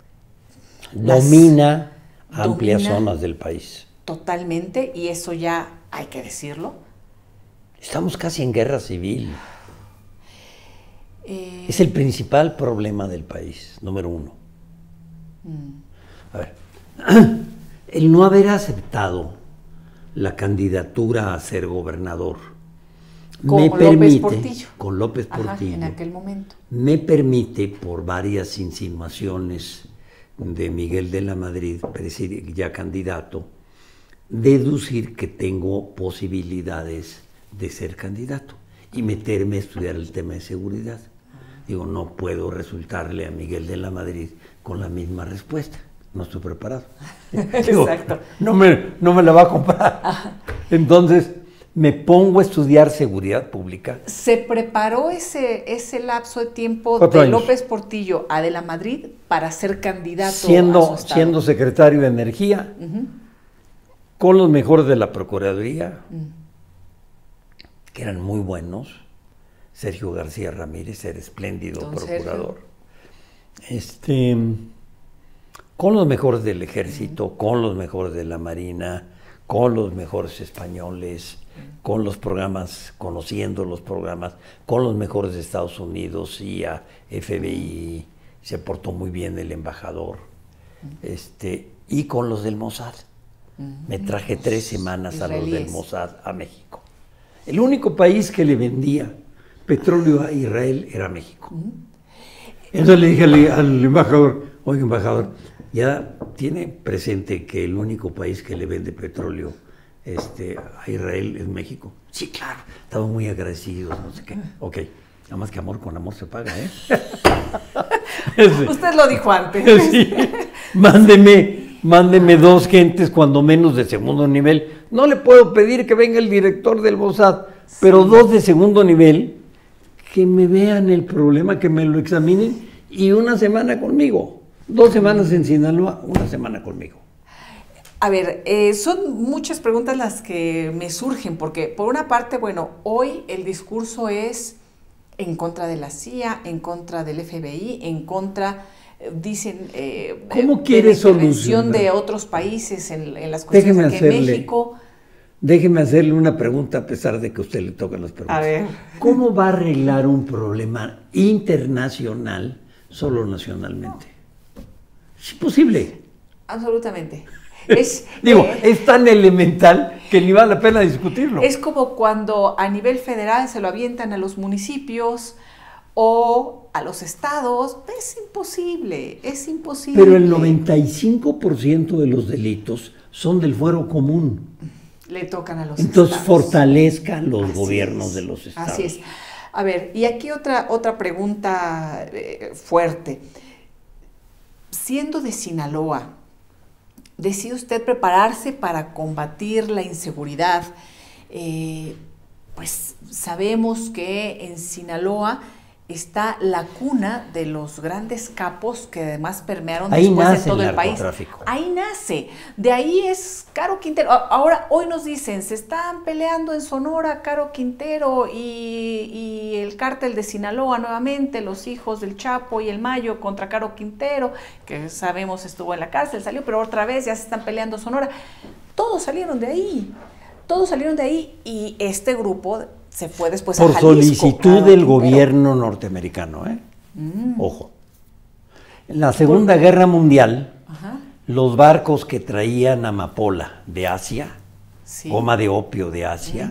Las- Domina amplias domina zonas del país. Totalmente, y eso ya hay que decirlo. Estamos casi en guerra civil. Eh, Es el principal problema del país, número uno. mm, A ver, el no haber aceptado la candidatura a ser gobernador Con me López permite, Portillo. con López ajá, Portillo, en aquel momento. me permite, por varias insinuaciones de Miguel de la Madrid, preside- ya candidato, deducir que tengo posibilidades de ser candidato y meterme a estudiar el tema de seguridad. Digo, no puedo resultarle a Miguel de la Madrid con la misma respuesta. No estoy preparado. Digo, Exacto. No me, no me la va a comprar. Entonces, me pongo a estudiar seguridad pública. Se preparó ese, ese lapso de tiempo Cuatro de años. López Portillo a De la Madrid para ser candidato a su Siendo, estado. siendo secretario de Energía, Ujú. con los mejores de la Procuraduría, Mm. que eran muy buenos. Sergio García Ramírez era espléndido Don procurador. Este, con los mejores del ejército, con los mejores de la marina, con los mejores españoles, con los programas, conociendo los programas, con los mejores de Estados Unidos, C I A, F B I, se portó muy bien el embajador, este, y con los del Mossad. Me traje tres semanas a los del israelíes. Mossad a México. El único país que le vendía petróleo a Israel era México. Entonces le dije al, al embajador, oiga embajador, ya tiene presente que el único país que le vende petróleo este, a Israel es México. Sí, claro, estamos muy agradecidos, no sé qué. Ok, nada más que amor con amor se paga, ¿eh? Usted lo dijo antes. Sí. Mándeme, mándeme dos gentes cuando menos de segundo nivel. No le puedo pedir que venga el director del Mossad, pero dos de segundo nivel que me vean el problema, que me lo examinen y una semana conmigo. Dos semanas en Sinaloa, una semana conmigo. A ver, eh, son muchas preguntas las que me surgen, porque por una parte, bueno, hoy el discurso es en contra de la C I A, en contra del F B I, en contra, eh, dicen, eh, ¿Cómo de quiere la intervención solucionar? de otros países en, en las cuestiones Déjeme aquí en hacerle- México. Déjeme hacerle una pregunta a pesar de que a usted le tocan las preguntas. A ver. ¿Cómo va a arreglar un problema internacional solo nacionalmente? Es imposible. Absolutamente. Es, Digo, eh, es tan elemental que ni vale la pena discutirlo. Es como cuando a nivel federal se lo avientan a los municipios o a los estados. Es imposible, es imposible. Pero el noventa y cinco por ciento de los delitos son del fuero común. Le tocan a los Entonces estados. fortalezcan los Así gobiernos es, de los estados. Así es. A ver, y aquí otra, otra pregunta eh, fuerte. Siendo de Sinaloa, ¿decide usted prepararse para combatir la inseguridad? Eh, pues sabemos que en Sinaloa está la cuna de los grandes capos que además permearon Ahí después nace de todo el el país. narcotráfico. Ahí nace. De ahí es Caro Quintero. Ahora, hoy nos dicen, se están peleando en Sonora Caro Quintero y, y el cártel de Sinaloa nuevamente, los hijos del Chapo y el Mayo contra Caro Quintero, que sabemos estuvo en la cárcel, salió, pero otra vez ya se están peleando Sonora. Todos salieron de ahí. Todos salieron de ahí y este grupo se fue después Por a Jalisco. solicitud Caro del Quintero. gobierno norteamericano, ¿eh? Mm. Ojo. En la Segunda Guerra Mundial, Ajá. los barcos que traían amapola de Asia, Sí. goma de opio de Asia,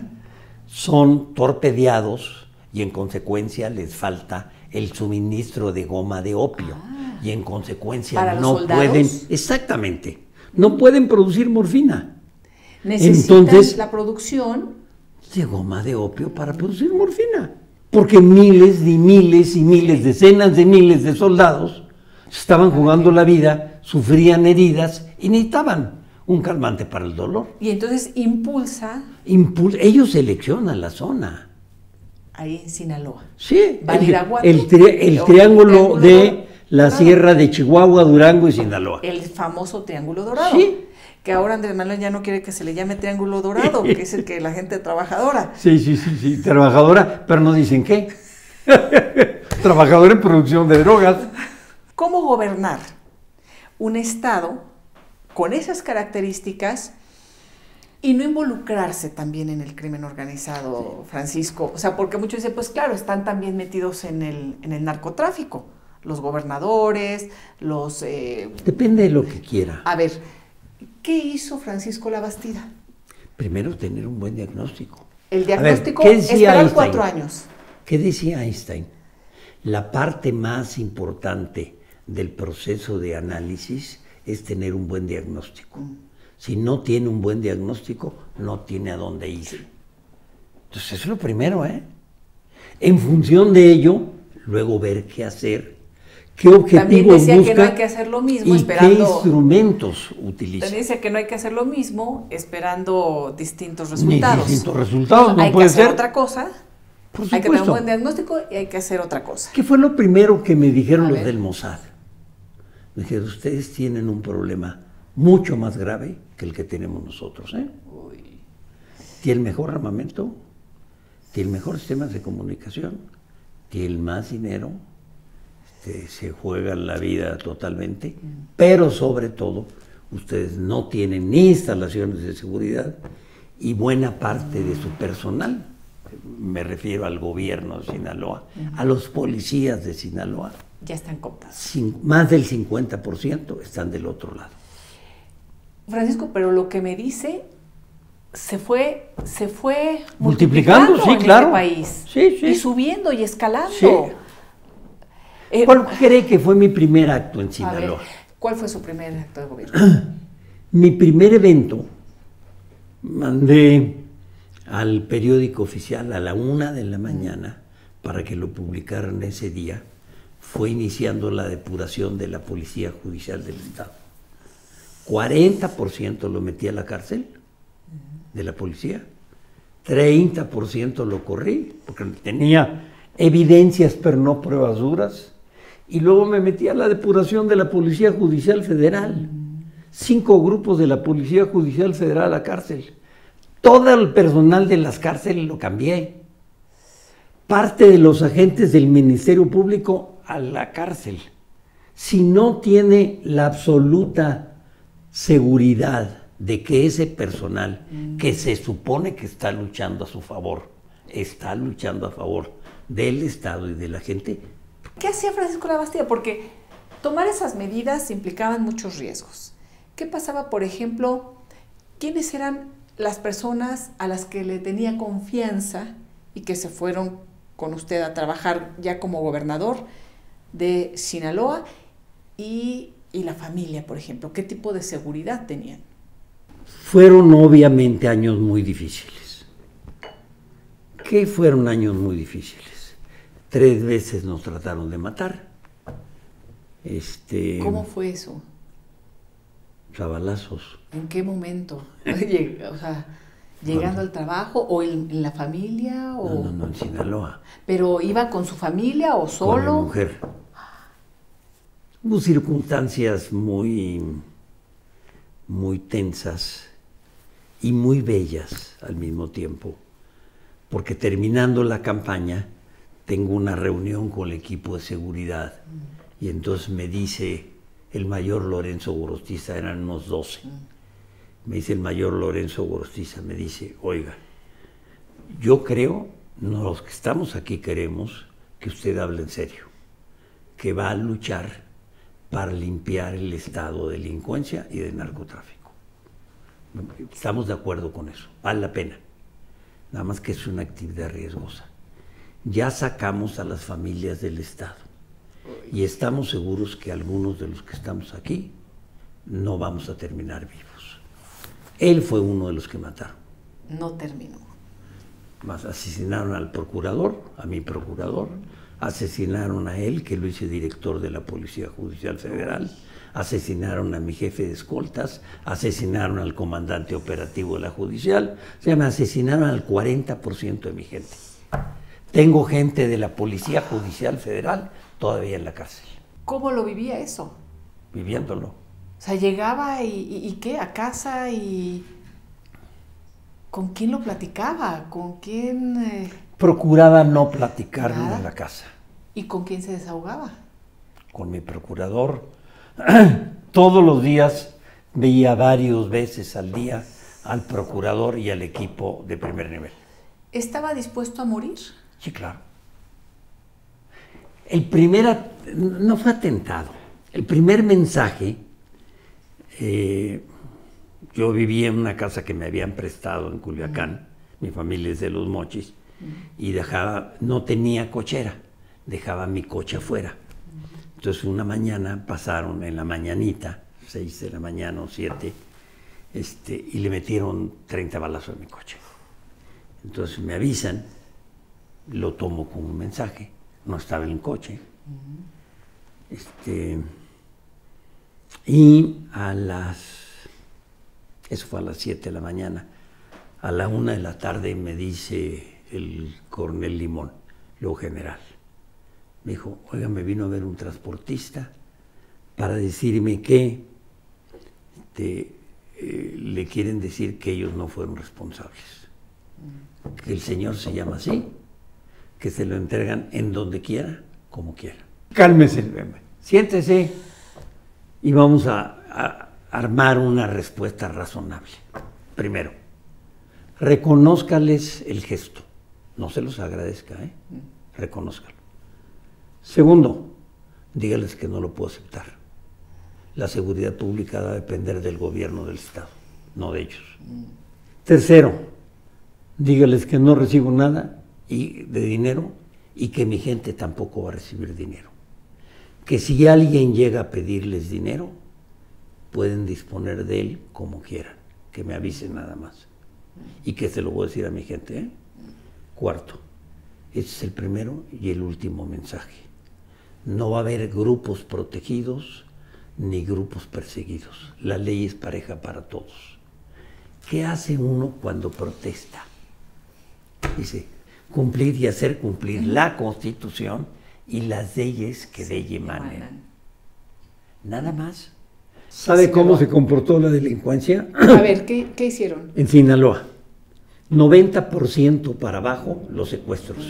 son torpedeados y en consecuencia les falta el suministro de goma de opio. Ah. Y en consecuencia ¿Para los no soldados? pueden, exactamente, no pueden producir morfina. Necesitan Entonces- la producción. De goma de opio para producir morfina. Porque miles y miles y miles, decenas de miles de soldados estaban jugando la vida, sufrían heridas y necesitaban un calmante para el dolor. Y entonces impulsa Impul- ellos seleccionan la zona. ahí en Sinaloa. Sí, el, Badiraguato, el, tri- el o triángulo Triángulo de la Dorado. sierra de Chihuahua, Durango y Sinaloa. El famoso Triángulo Dorado. Sí. Que ahora Andrés Manuel ya no quiere que se le llame Triángulo Dorado, que es el que la gente trabajadora. Sí, sí, sí, sí, trabajadora, pero no dicen qué. Trabajadora en producción de drogas. ¿Cómo gobernar un estado con esas características y no involucrarse también en el crimen organizado, Francisco? O sea, porque muchos dicen, pues claro, están también metidos en el, en el narcotráfico, los gobernadores, los... eh, Depende de lo que quiera. A ver, ¿qué hizo Francisco Labastida? Primero tener un buen diagnóstico. El A ver, diagnóstico, ¿qué decía esperar Einstein? cuatro años. ¿Qué decía Einstein? La parte más importante del proceso de análisis es tener un buen diagnóstico. Si no tiene un buen diagnóstico, no tiene a dónde ir. Entonces, eso es lo primero, ¿eh? En función de ello, luego ver qué hacer, qué También objetivos decía busca que no hay que hacer lo mismo y esperando... qué instrumentos utiliza. También decía que no hay que hacer lo mismo esperando distintos Ni resultados. distintos resultados, no hay que puede hacer ser. otra cosa, Por hay que tener un supuesto. buen diagnóstico y hay que hacer otra cosa. ¿Qué fue lo primero que me dijeron A los ver. del Mossad? Me dijeron, ustedes tienen un problema mucho más grave que el que tenemos nosotros, ¿eh? Uy. Tiene el mejor armamento, tiene el mejor sistemas de comunicación, tiene más dinero, este, se juegan la vida totalmente, pero sobre todo, ustedes no tienen ni instalaciones de seguridad y buena parte de su personal, me refiero al gobierno de Sinaloa, a los policías de Sinaloa, Ya están cooptados. cin- más del cincuenta por ciento están del otro lado. Francisco, pero lo que me dice se fue, se fue Multiplicando, sí, en claro. este país. Sí, sí. Y subiendo y escalando. Sí. Eh, ¿Cuál cree que fue mi primer acto en a ver, Sinaloa? ¿cuál fue su primer acto de gobierno? Mi primer evento, mandé al periódico oficial a la una de la mañana para que lo publicaran ese día, fue iniciando la depuración de la Policía Judicial del Estado. cuarenta por ciento lo metí a la cárcel de la policía, treinta por ciento lo corrí, porque tenía evidencias pero no pruebas duras, y luego me metí a la depuración de la Policía Judicial Federal. Cinco grupos de la Policía Judicial Federal a la cárcel. Todo el personal de las cárceles lo cambié. Parte de los agentes del Ministerio Público a la cárcel. Si no tiene la absoluta seguridad de que ese personal que se supone que está luchando a su favor, está luchando a favor del Estado y de la gente. ¿Qué hacía Francisco Labastida? Porque tomar esas medidas implicaban muchos riesgos. ¿Qué pasaba, por ejemplo, quiénes eran las personas a las que le tenía confianza y que se fueron con usted a trabajar ya como gobernador de Sinaloa y, y la familia, por ejemplo? ¿Qué tipo de seguridad tenían? Fueron obviamente años muy difíciles. ¿Qué fueron años muy difíciles? Tres veces nos trataron de matar. Este, ¿Cómo fue eso? A balazos. ¿En qué momento? O sea, ¿llegando no, al trabajo o en, en la familia? O... No, no, no, en Sinaloa. ¿Pero iba con su familia o solo? Con mi mujer. Hubo circunstancias muy, muy tensas y muy bellas al mismo tiempo, porque terminando la campaña tengo una reunión con el equipo de seguridad mm. y entonces me dice el mayor Lorenzo Gorostiza, eran unos doce, mm. me dice el mayor Lorenzo Gorostiza, me dice, oiga, yo creo, no, los que estamos aquí queremos que usted hable en serio, que va a luchar para limpiar el estado de delincuencia y de narcotráfico. Estamos de acuerdo con eso, vale la pena. Nada más que es una actividad riesgosa. Ya sacamos a las familias del estado y estamos seguros que algunos de los que estamos aquí no vamos a terminar vivos. Él fue uno de los que mataron. No terminó. Más asesinaron al procurador, a mi procurador, asesinaron a él, que lo hice director de la Policía Judicial Federal, asesinaron a mi jefe de escoltas, asesinaron al comandante operativo de la judicial, o sea, me asesinaron al cuarenta por ciento de mi gente. Tengo gente de la Policía Judicial Federal todavía en la cárcel. ¿Cómo lo vivía eso? Viviéndolo. O sea, llegaba y, y, y ¿qué? A casa y... ¿Con quién lo platicaba? ¿Con quién...? Eh... Procuraba no platicarlo en la casa. ¿Y con quién se desahogaba? Con mi procurador. Todos los días veía varias veces al día al procurador y al equipo de primer nivel. ¿Estaba dispuesto a morir? Sí, claro. El primer, no fue atentado, el primer mensaje, eh, yo vivía en una casa que me habían prestado en Culiacán, uh-huh. mi familia es de Los Mochis, uh-huh. y dejaba, no tenía cochera, dejaba mi coche afuera. Entonces una mañana pasaron en la mañanita, seis de la mañana o siete, este, y le metieron treinta balazos a mi coche. Entonces me avisan, lo tomo como un mensaje, no estaba en el coche. Uh-huh. Este, y a las, eso fue a las siete de la mañana, a la una de la tarde me dice el coronel Limón, luego general, me dijo, oiga, me vino a ver un transportista para decirme que este, eh, le quieren decir que ellos no fueron responsables, que el señor se llama así, que se lo entregan en donde quiera, como quiera. Cálmese, siéntese y vamos a, a armar una respuesta razonable. Primero, reconózcales el gesto, no se los agradezca, ¿eh? Reconózcalo. Segundo, dígales que no lo puedo aceptar. La seguridad pública va a depender del gobierno del Estado, no de ellos. Tercero, dígales que no recibo nada y, de dinero y que mi gente tampoco va a recibir dinero. Que si alguien llega a pedirles dinero, pueden disponer de él como quieran, que me avisen nada más. Y que se lo voy a decir a mi gente, ¿eh? Cuarto, ese es el primero y el último mensaje. No va a haber grupos protegidos ni grupos perseguidos. La ley es pareja para todos. ¿Qué hace uno cuando protesta? Dice, cumplir y hacer cumplir la Constitución y las leyes que de ella emanen. Nada más. ¿Sabe cómo se comportó la delincuencia? A ver, ¿qué, qué hicieron? En Sinaloa, noventa por ciento para abajo los secuestros,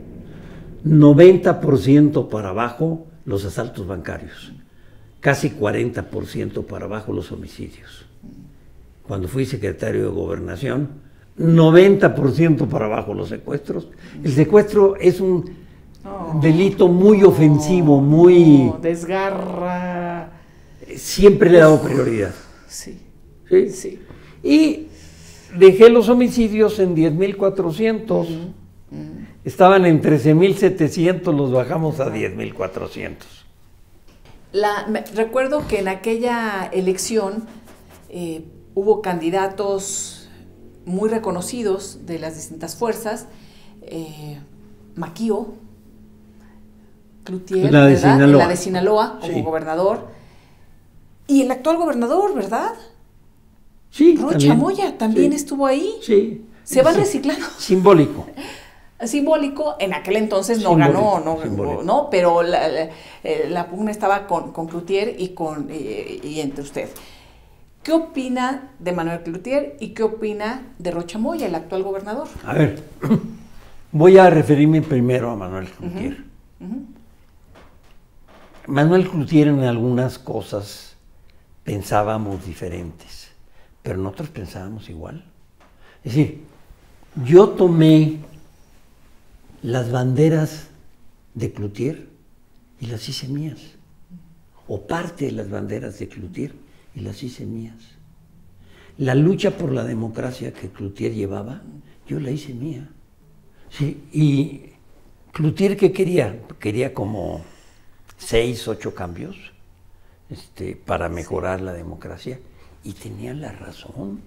noventa por ciento para abajo los asaltos bancarios, casi cuarenta por ciento para abajo los homicidios. Cuando fui secretario de Gobernación, noventa por ciento para abajo los secuestros. El secuestro es un oh, delito muy oh, ofensivo, muy... Oh, desgarra... Siempre le he dado prioridad. Sí. ¿Sí? Sí. Y dejé los homicidios en diez mil cuatrocientos. Uh-huh. Uh-huh. estaban en trece mil setecientos, los bajamos a diez mil cuatrocientos. La, me, recuerdo que en aquella elección eh, hubo candidatos muy reconocidos de las distintas fuerzas, eh, Maquío, Cloutier, la de ¿verdad? Sinaloa, la de Sinaloa como sí. gobernador, y el actual gobernador, ¿verdad? Sí, Rocha también. Moya también Sí. estuvo ahí. Sí. Se van Sí. reciclando. Simbólico. Simbólico, en aquel entonces no Simbólico, ganó, no, simbólico. no, pero la, la, la pugna estaba con, con Cloutier y, con, y, y entre usted. ¿Qué opina de Manuel Cloutier y qué opina de Rocha Moya, el actual gobernador? A ver, voy a referirme primero a Manuel Cloutier. Uh-huh. Uh-huh. Manuel Cloutier en algunas cosas pensábamos diferentes, pero nosotros pensábamos igual. Es decir, yo tomé las banderas de Cloutier y las hice mías, o parte de las banderas de Cloutier y las hice mías. La lucha por la democracia que Cloutier llevaba, yo la hice mía. Sí, y Cloutier, ¿qué quería? Quería como seis, ocho cambios este, para mejorar la democracia, y tenía la razón.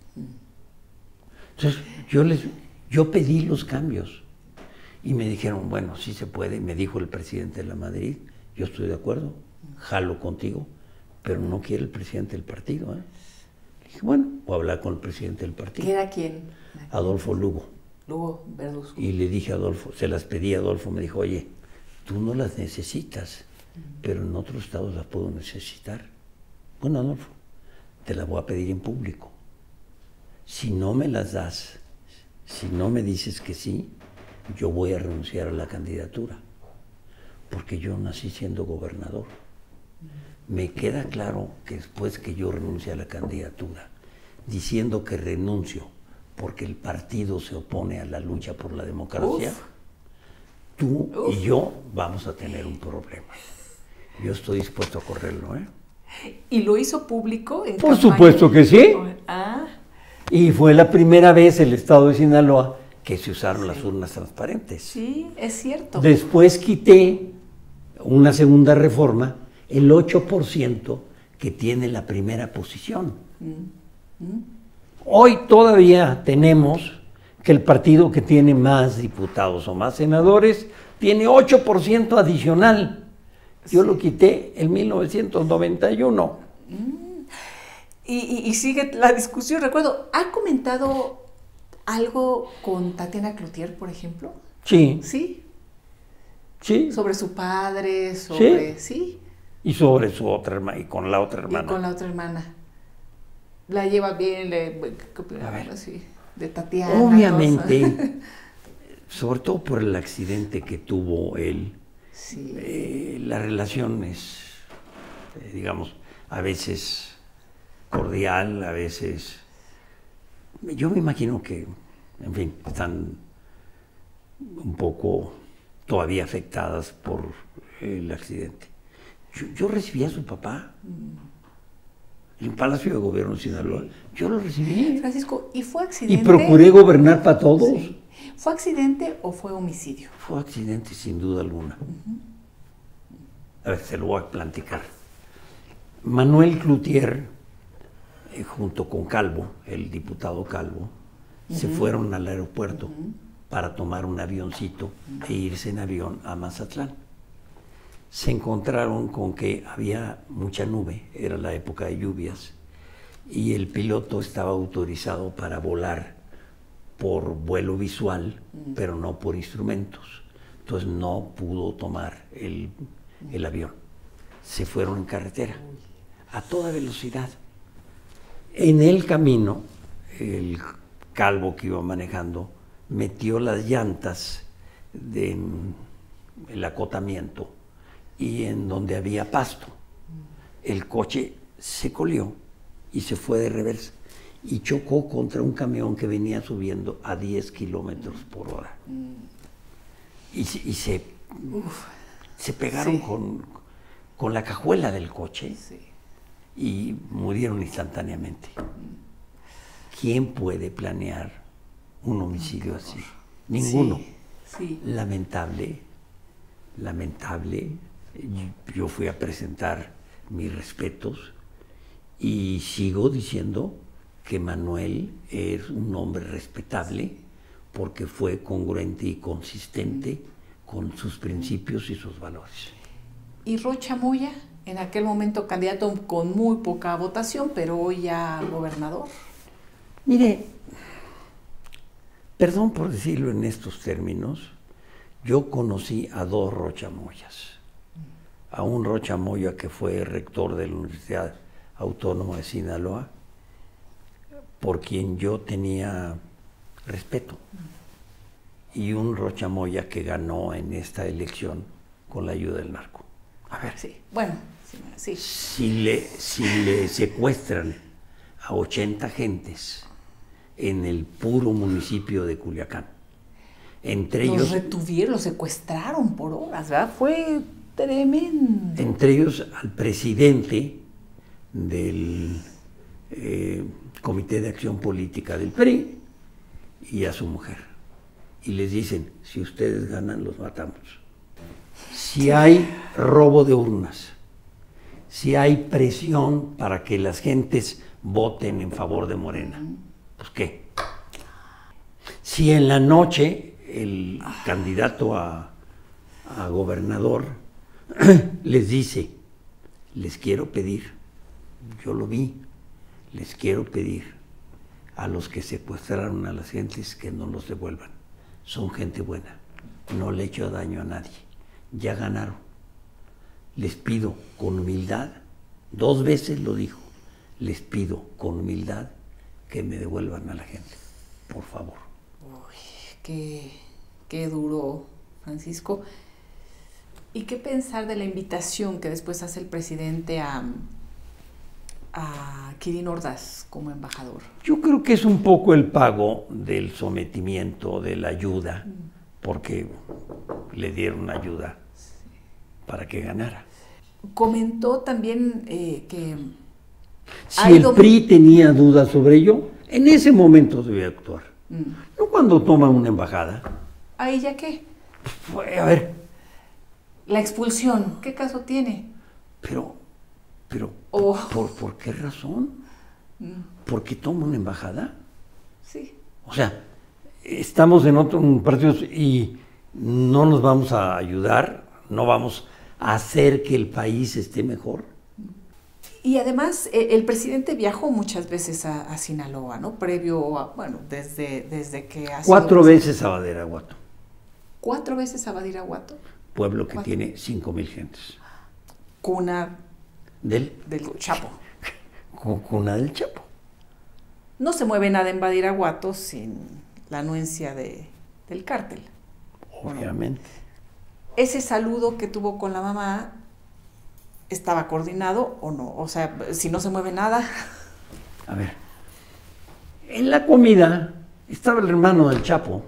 Entonces, yo, les, yo pedí los cambios. Y me dijeron, bueno, sí se puede. Me dijo el presidente de la Madrid, yo estoy de acuerdo, jalo contigo, pero no quiere el presidente del partido. ¿eh? Le dije, bueno, voy a hablar con el presidente del partido. ¿Qué era quién? Adolfo Lugo. Lugo Verduzco. Y le dije a Adolfo, se las pedí a Adolfo, me dijo, oye, tú no las necesitas, pero en otros estados las puedo necesitar. Bueno, Adolfo, te las voy a pedir en público. Si no me las das, si no me dices que sí, yo voy a renunciar a la candidatura, porque yo nací siendo gobernador. Me queda claro que después que yo renuncie a la candidatura, diciendo que renuncio porque el partido se opone a la lucha por la democracia, Uf. tú Uf. y yo vamos a tener un problema. Yo estoy dispuesto a correrlo, ¿eh? ¿Y lo hizo público en Por campaña? Supuesto que sí. Ah. Y fue la primera vez en el estado de Sinaloa que se usaron sí. las urnas transparentes. Sí, es cierto. Después quité una segunda reforma, el ocho por ciento que tiene la primera posición. Mm. Mm. Hoy todavía tenemos que el partido que tiene más diputados o más senadores tiene ocho por ciento adicional. Yo sí. lo quité en mil novecientos noventa y uno. Mm. Y, y, y sigue la discusión. Recuerdo, ¿ha comentado algo con Tatiana Cloutier, por ejemplo? Sí. ¿Sí? Sí. Sobre su padre, sobre... ¿Sí? ¿Sí? Y sobre su otra hermana, y con la otra hermana. Y con la otra hermana. La lleva bien, le, a ver, así, de Tatiana. Obviamente, sobre todo por el accidente que tuvo él, sí. eh, la relación es, eh, digamos, a veces cordial, a veces... Yo me imagino que, en fin, están un poco todavía afectadas por el accidente. Yo, yo recibí a su papá mm. en Palacio de Gobierno de Sinaloa. Sí. Yo lo recibí. Francisco, ¿y fue accidente? Y procuré gobernar para todos. Sí. ¿Fue accidente o fue homicidio? Fue accidente, sin duda alguna. Uh-huh. A ver, se lo voy a platicar. Manuel Cloutier, eh, junto con Calvo, el diputado Calvo, uh-huh. se fueron al aeropuerto uh-huh. para tomar un avioncito uh-huh. e irse en avión a Mazatlán. Se encontraron con que había mucha nube, era la época de lluvias, y el piloto estaba autorizado para volar por vuelo visual, uh-huh. pero no por instrumentos. Entonces no pudo tomar el, el avión. Se fueron en carretera, a toda velocidad. En el camino, el Calvo que iba manejando metió las llantas de, en el acotamiento y en donde había pasto. El coche se colió y se fue de reversa y chocó contra un camión que venía subiendo a diez kilómetros por hora. Y, y se, Uf, se pegaron sí. con, con la cajuela del coche sí. y murieron instantáneamente. ¿Quién puede planear un homicidio así? Ninguno. Sí, Sí. Lamentable, lamentable. Yo fui a presentar mis respetos y sigo diciendo que Manuel es un hombre respetable porque fue congruente y consistente con sus principios y sus valores. ¿Y Rocha Moya? En aquel momento candidato con muy poca votación, pero hoy ya gobernador. Mire, perdón por decirlo en estos términos, yo conocí a dos Rocha Moyas. A un Rocha Moya que fue rector de la Universidad Autónoma de Sinaloa, por quien yo tenía respeto, y un Rocha Moya que ganó en esta elección con la ayuda del narco. A ver, sí, bueno, sí. sí. Si le, si le secuestran a ochenta gentes en el puro municipio de Culiacán, entre los ellos... retuvieron, los secuestraron por horas, ¿verdad? Fue tremendo. Entre ellos al presidente del eh, Comité de Acción Política del P R I y a su mujer. Y les dicen, si ustedes ganan, los matamos. Si hay robo de urnas, si hay presión para que las gentes voten en favor de Morena, pues ¿qué? Si en la noche el candidato a, a gobernador les dice, les quiero pedir, yo lo vi, les quiero pedir a los que secuestraron a las gentes que no los devuelvan. Son gente buena, no le he hecho daño a nadie, ya ganaron. Les pido con humildad, dos veces lo dijo, les pido con humildad que me devuelvan a la gente, por favor. Uy, qué, qué duro, Francisco. ¿Y qué pensar de la invitación que después hace el presidente a, a Quirino Ordaz como embajador? Yo creo que es un poco el pago del sometimiento, de la ayuda, porque le dieron ayuda para que ganara. Comentó también eh, que... Si el P R I tenía dudas sobre ello, en ese momento debía actuar. Mm. No cuando toma una embajada. ¿Ahí ya qué? A ver... La expulsión, ¿qué caso tiene? Pero, pero, oh. ¿por, ¿por qué razón? Mm. ¿Por qué toma una embajada? Sí. O sea, estamos en otro partido y no nos vamos a ayudar, no vamos a hacer que el país esté mejor. Y además, eh, el presidente viajó muchas veces a, a Sinaloa, ¿no? Previo a, bueno, desde, desde que ha Cuatro veces a Badiraguato. ¿Cuatro veces a Badiraguato? Pueblo que Cuatro. tiene cinco mil gentes. Cuna del, del Chapo. Cuna del Chapo. No se mueve nada en Badiraguato sin la anuencia de, del cártel. Obviamente. Bueno, ese saludo que tuvo con la mamá, ¿estaba coordinado o no? O sea, si no se mueve nada. A ver, en la comida estaba el hermano del Chapo.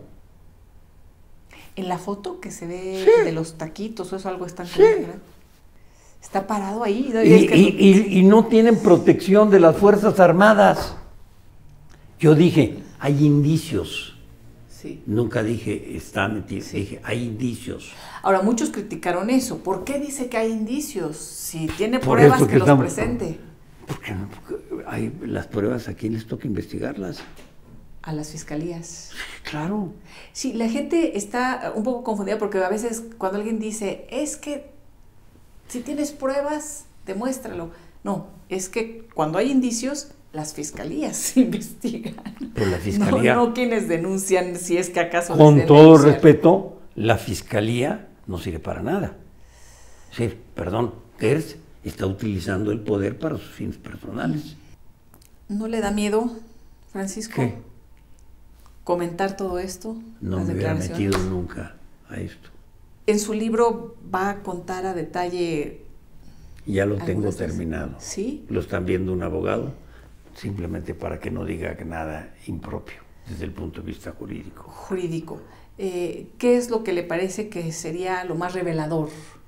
En la foto que se ve sí. de los taquitos o eso, algo está, sí. está parado ahí. Y, y, que... y, y no tienen protección de las Fuerzas Armadas. Yo dije, hay indicios. Sí. Nunca dije, está metido, sí. Dije, hay indicios. Ahora, muchos criticaron eso. ¿Por qué dice que hay indicios? Si tiene Por pruebas, que, que los estamos, presente. Porque, porque hay las pruebas, ¿a quién les toca investigarlas? A las fiscalías. Claro. Sí, la gente está un poco confundida porque a veces cuando alguien dice, es que si tienes pruebas, demuéstralo. No, es que cuando hay indicios, las fiscalías investigan. Pero la fiscalía... No, no quienes denuncian, si es que acaso... Con todo denunciar. Respeto, la fiscalía no sirve para nada. Sí, perdón, Terz está utilizando el poder para sus fines personales. ¿No le da miedo, Francisco? ¿Qué? Comentar todo esto. No me hubiera metido nunca a esto. En su libro va a contar a detalle... Ya lo tengo terminado. ¿Sí? Lo están viendo un abogado, simplemente para que no diga nada impropio desde el punto de vista jurídico. Jurídico. Eh, ¿Qué es lo que le parece que sería lo más revelador?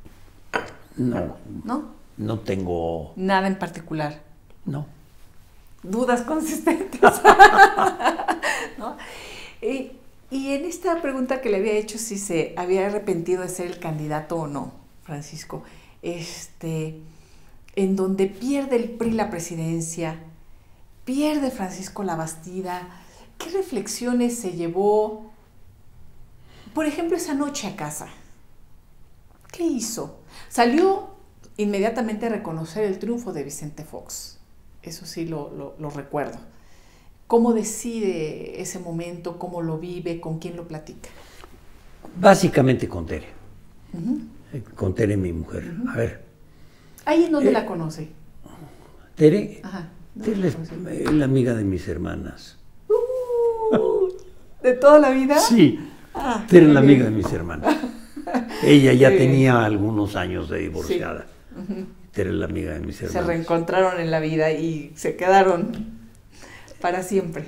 No. ¿No? No tengo... Nada en particular. No. Dudas consistentes. ¿No? Y, y y en esta pregunta que le había hecho si se había arrepentido de ser el candidato o no, Francisco, este, en donde pierde el P R I la presidencia, pierde Francisco Labastida, ¿qué reflexiones se llevó, por ejemplo, esa noche a casa? ¿Qué hizo? Salió inmediatamente a reconocer el triunfo de Vicente Fox, eso sí lo, lo, lo recuerdo. ¿Cómo decide ese momento? ¿Cómo lo vive? ¿Con quién lo platica? Básicamente con Tere. Uh-huh. Con Tere, mi mujer. Uh-huh. A ver. ¿Ahí en dónde eh, la conoce? Tere, Ajá, Tere es, es la amiga de mis hermanas. Uh, ¿De toda la vida? Sí. Ah, Tere es la amiga de mis hermanas. Ella ya tenía algunos años de divorciada. Sí. Uh-huh. Tere es la amiga de mis hermanas. Se reencontraron en la vida y se quedaron para siempre.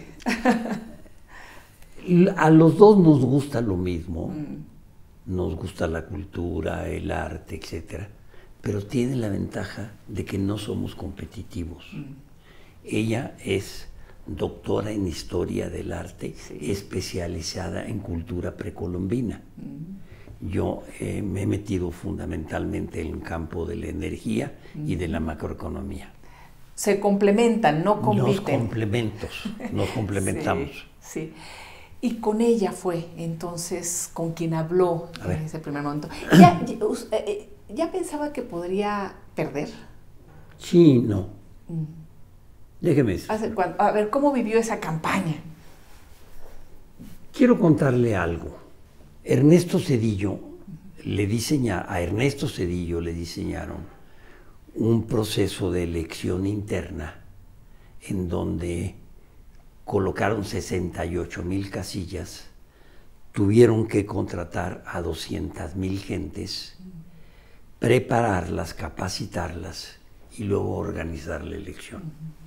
A los dos nos gusta lo mismo, mm. nos gusta la cultura, el arte, etcétera, pero tiene la ventaja de que no somos competitivos. Mm. Ella es doctora en historia del arte, sí. especializada en cultura precolombina. Mm. Yo eh, me he metido fundamentalmente en el campo de la energía mm. y de la macroeconomía. Se complementan, no compiten. Los complementos, nos complementamos. Sí, sí. Y con ella fue, entonces, con quien habló en ese primer momento. ¿Ya, ya, ¿Ya pensaba que podría perder? Sí, no. Mm. Déjeme decir. A ver, ¿cómo vivió esa campaña? Quiero contarle algo. Ernesto Zedillo, le diseña, a Ernesto Zedillo le diseñaron un proceso de elección interna en donde colocaron sesenta y ocho mil casillas, tuvieron que contratar a doscientas mil gentes, prepararlas, capacitarlas y luego organizar la elección.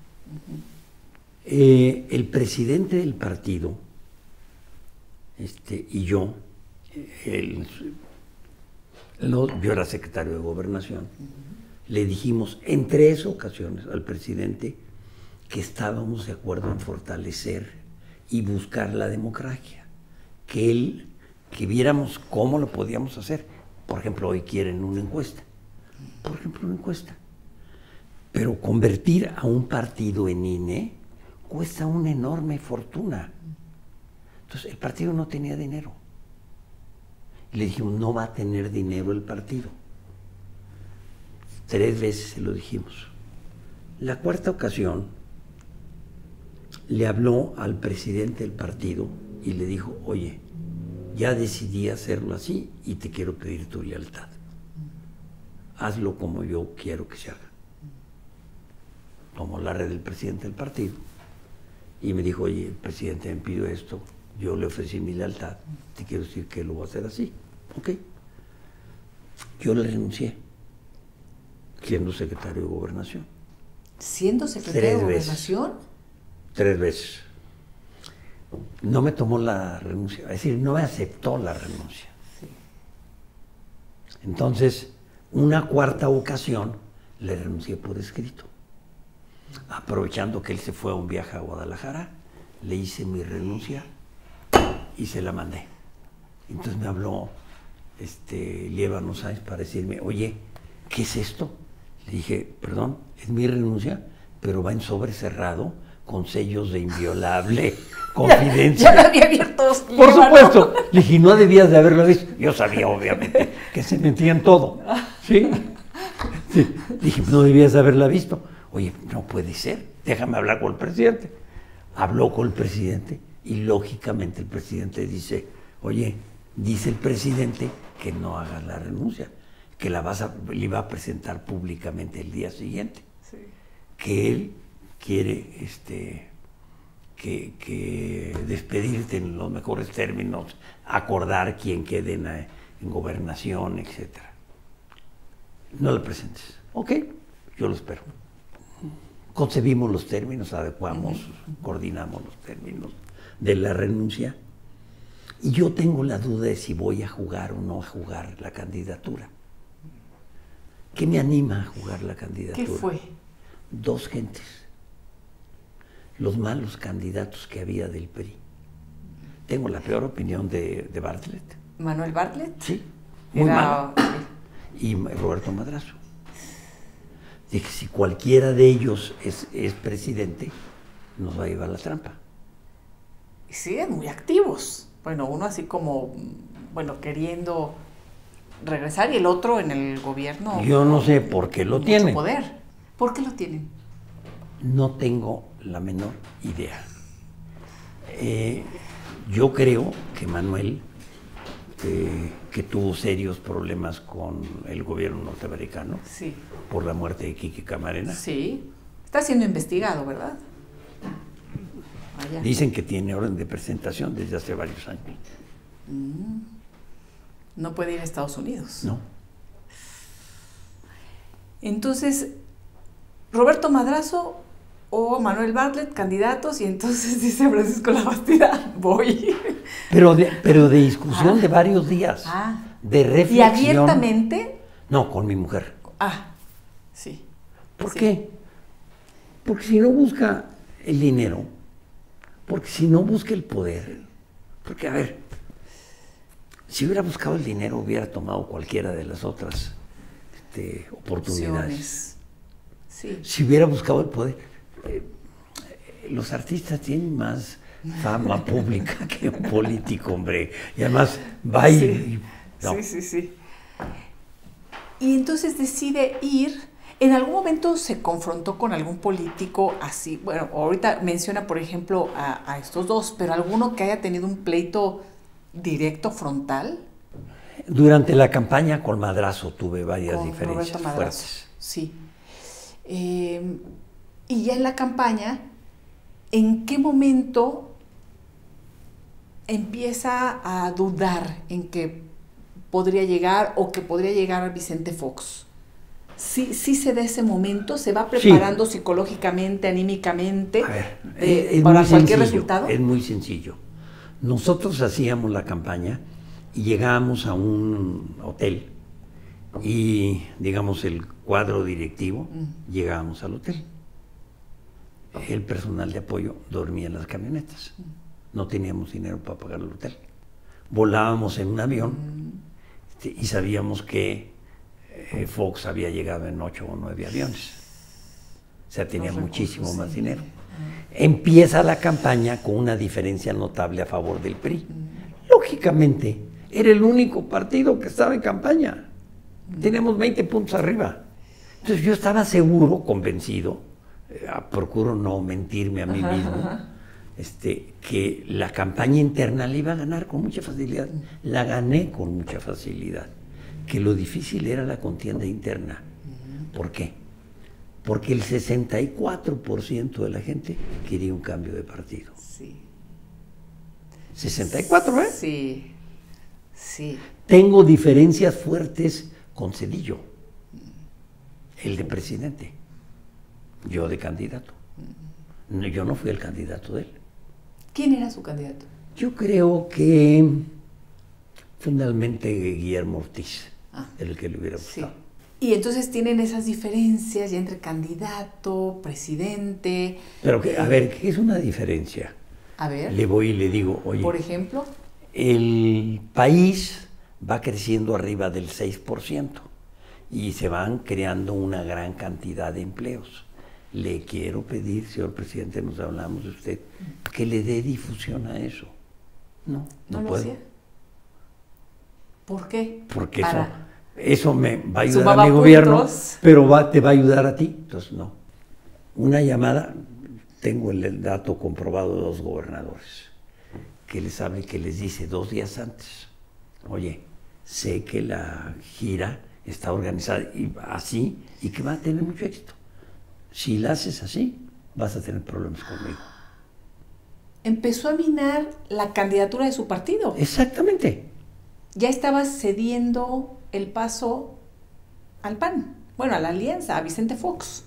Eh, el presidente del partido este, y yo, el, el, yo era secretario de Gobernación, le dijimos en tres ocasiones al presidente que estábamos de acuerdo en fortalecer y buscar la democracia, que él, que viéramos cómo lo podíamos hacer. Por ejemplo, hoy quieren una encuesta, por ejemplo, una encuesta. Pero convertir a un partido en I N E cuesta una enorme fortuna. Entonces, el partido no tenía dinero. Le dijimos, no va a tener dinero el partido. Tres veces se lo dijimos. La cuarta ocasión le habló al presidente del partido y le dijo, oye, ya decidí hacerlo así y te quiero pedir tu lealtad. Hazlo como yo quiero que se haga. Tomó la red del presidente del partido y me dijo, oye, el presidente me pidió esto, yo le ofrecí mi lealtad, te quiero decir que lo voy a hacer así. Ok. Yo le renuncié, siendo secretario de Gobernación. ¿Siendo secretario de Gobernación? Tres veces. No me tomó la renuncia, es decir, no me aceptó la renuncia. Sí. Entonces, una cuarta ocasión le renuncié por escrito. Aprovechando que él se fue a un viaje a Guadalajara, le hice mi renuncia y se la mandé. Entonces me habló este, Liébano Sáenz para decirme, oye, ¿qué es esto? Le dije, perdón, es mi renuncia, pero va en sobre cerrado, con sellos de inviolable confidencia. Ya, ya lo había abierto. Por supuesto. Le dije, no debías de haberlo visto. Yo sabía, obviamente, que se metían todo. ¿Sí? Sí. Dije, no debías de haberla visto. Oye, no puede ser, déjame hablar con el presidente. Habló con el presidente y lógicamente el presidente dice, oye, dice el presidente que no hagas la renuncia, que la vas a, le va a presentar públicamente el día siguiente. Sí. Que él quiere este, que, que despedirte en los mejores términos, acordar quién quede en, en gobernación, etcétera. No la presentes. Ok, yo lo espero. Concebimos los términos, adecuamos, uh-huh. coordinamos los términos de la renuncia. Y yo tengo la duda de si voy a jugar o no a jugar la candidatura. ¿Qué me anima a jugar la candidatura? ¿Qué fue? Dos gentes. Los malos candidatos que había del P R I. tengo la peor opinión de, de Bartlett. ¿Manuel Bartlett? Sí, muy Era... mal. Y Roberto Madrazo. Dije, si cualquiera de ellos es, es presidente, nos va a llevar la trampa. Y siguen muy activos. Bueno, uno así como, bueno, queriendo regresar y el otro en el gobierno. Yo no sé por qué lo tienen. Poder. ¿Por qué lo tienen? No tengo la menor idea. Eh, yo creo que Manuel, eh, que tuvo serios problemas con el gobierno norteamericano, sí, por la muerte de Kiki Camarena. Sí, está siendo investigado, ¿verdad? Vaya. Dicen que tiene orden de presentación desde hace varios años. Mm. No puede ir a Estados Unidos. No. Entonces, Roberto Madrazo o Manuel Bartlett, candidatos, y entonces dice Francisco Labastida, voy. Pero de, pero de discusión ah. de varios días, ah. de reflexión. ¿Y abiertamente? No, con mi mujer. Ah, sí. ¿Por sí. qué? Porque si no busca el dinero, porque si no busca el poder, porque a ver, si hubiera buscado el dinero hubiera tomado cualquiera de las otras este, oportunidades. Sí. Si hubiera buscado el poder, eh, los artistas tienen más fama pública que un político, hombre, y además va y... Sí, no. sí, sí, sí. Y entonces decide ir. ¿En algún momento se confrontó con algún político así? Bueno, ahorita menciona, por ejemplo, a, a estos dos, pero alguno que haya tenido un pleito directo, frontal. Durante la campaña con Madrazo tuve varias con diferencias Roberto Madrazo, fuertes. Sí. Eh, y ya en la campaña, ¿en qué momento empieza a dudar en que podría llegar o que podría llegar Vicente Fox? Sí, sí se da ese momento, se va preparando sí. psicológicamente, anímicamente, a ver, de, es para muy cualquier sencillo, resultado. Es muy sencillo. Nosotros hacíamos la campaña y llegábamos a un hotel y, digamos, el cuadro directivo, mm. llegábamos al hotel. El personal de apoyo dormía en las camionetas. Mm. No teníamos dinero para pagar el hotel. Volábamos en un avión mm. y sabíamos que eh, Fox había llegado en ocho o nueve aviones. O sea, tenía Los muchísimo recursos, más sí. dinero. Mm. Empieza la campaña con una diferencia notable a favor del P R I. Mm. Lógicamente, era el único partido que estaba en campaña. Mm. Teníamos veinte puntos arriba. Entonces yo estaba seguro, convencido, eh, procuro no mentirme a mí ajá, mismo, ajá. Este, que la campaña interna la iba a ganar con mucha facilidad. Mm. La gané con mucha facilidad. Que lo difícil era la contienda interna. Mm. ¿Por qué? Porque el sesenta y cuatro por ciento de la gente quería un cambio de partido. Sí. sesenta y cuatro, ¿eh? Sí, sí. Tengo diferencias fuertes con Zedillo, el de presidente, yo de candidato. Yo no fui el candidato de él. ¿Quién era su candidato? Yo creo que fundamentalmente Guillermo Ortiz, ah, el que le hubiera gustado. Sí. Y entonces tienen esas diferencias ya entre candidato, presidente. Pero que, a ver, ¿qué es una diferencia? A ver. Le voy y le digo, oye. Por ejemplo. El país va creciendo arriba del seis por ciento y se van creando una gran cantidad de empleos. Le quiero pedir, señor presidente, nos hablamos de usted, que le dé difusión a eso. No, no, no puedo. Lo hacía. ¿Por qué? Porque Para... eso... Eso me va a ayudar Sumaba a mi puntos. gobierno, pero va, te va a ayudar a ti. Entonces, no. Una llamada, tengo el, el dato comprobado de dos gobernadores, que les sabe que les dice dos días antes, oye, sé que la gira está organizada y así, y que va a tener mucho éxito. Si la haces así, vas a tener problemas conmigo. Empezó a minar la candidatura de su partido. Exactamente. Ya estaba cediendo el paso al P A N, bueno, a la alianza, a Vicente Fox.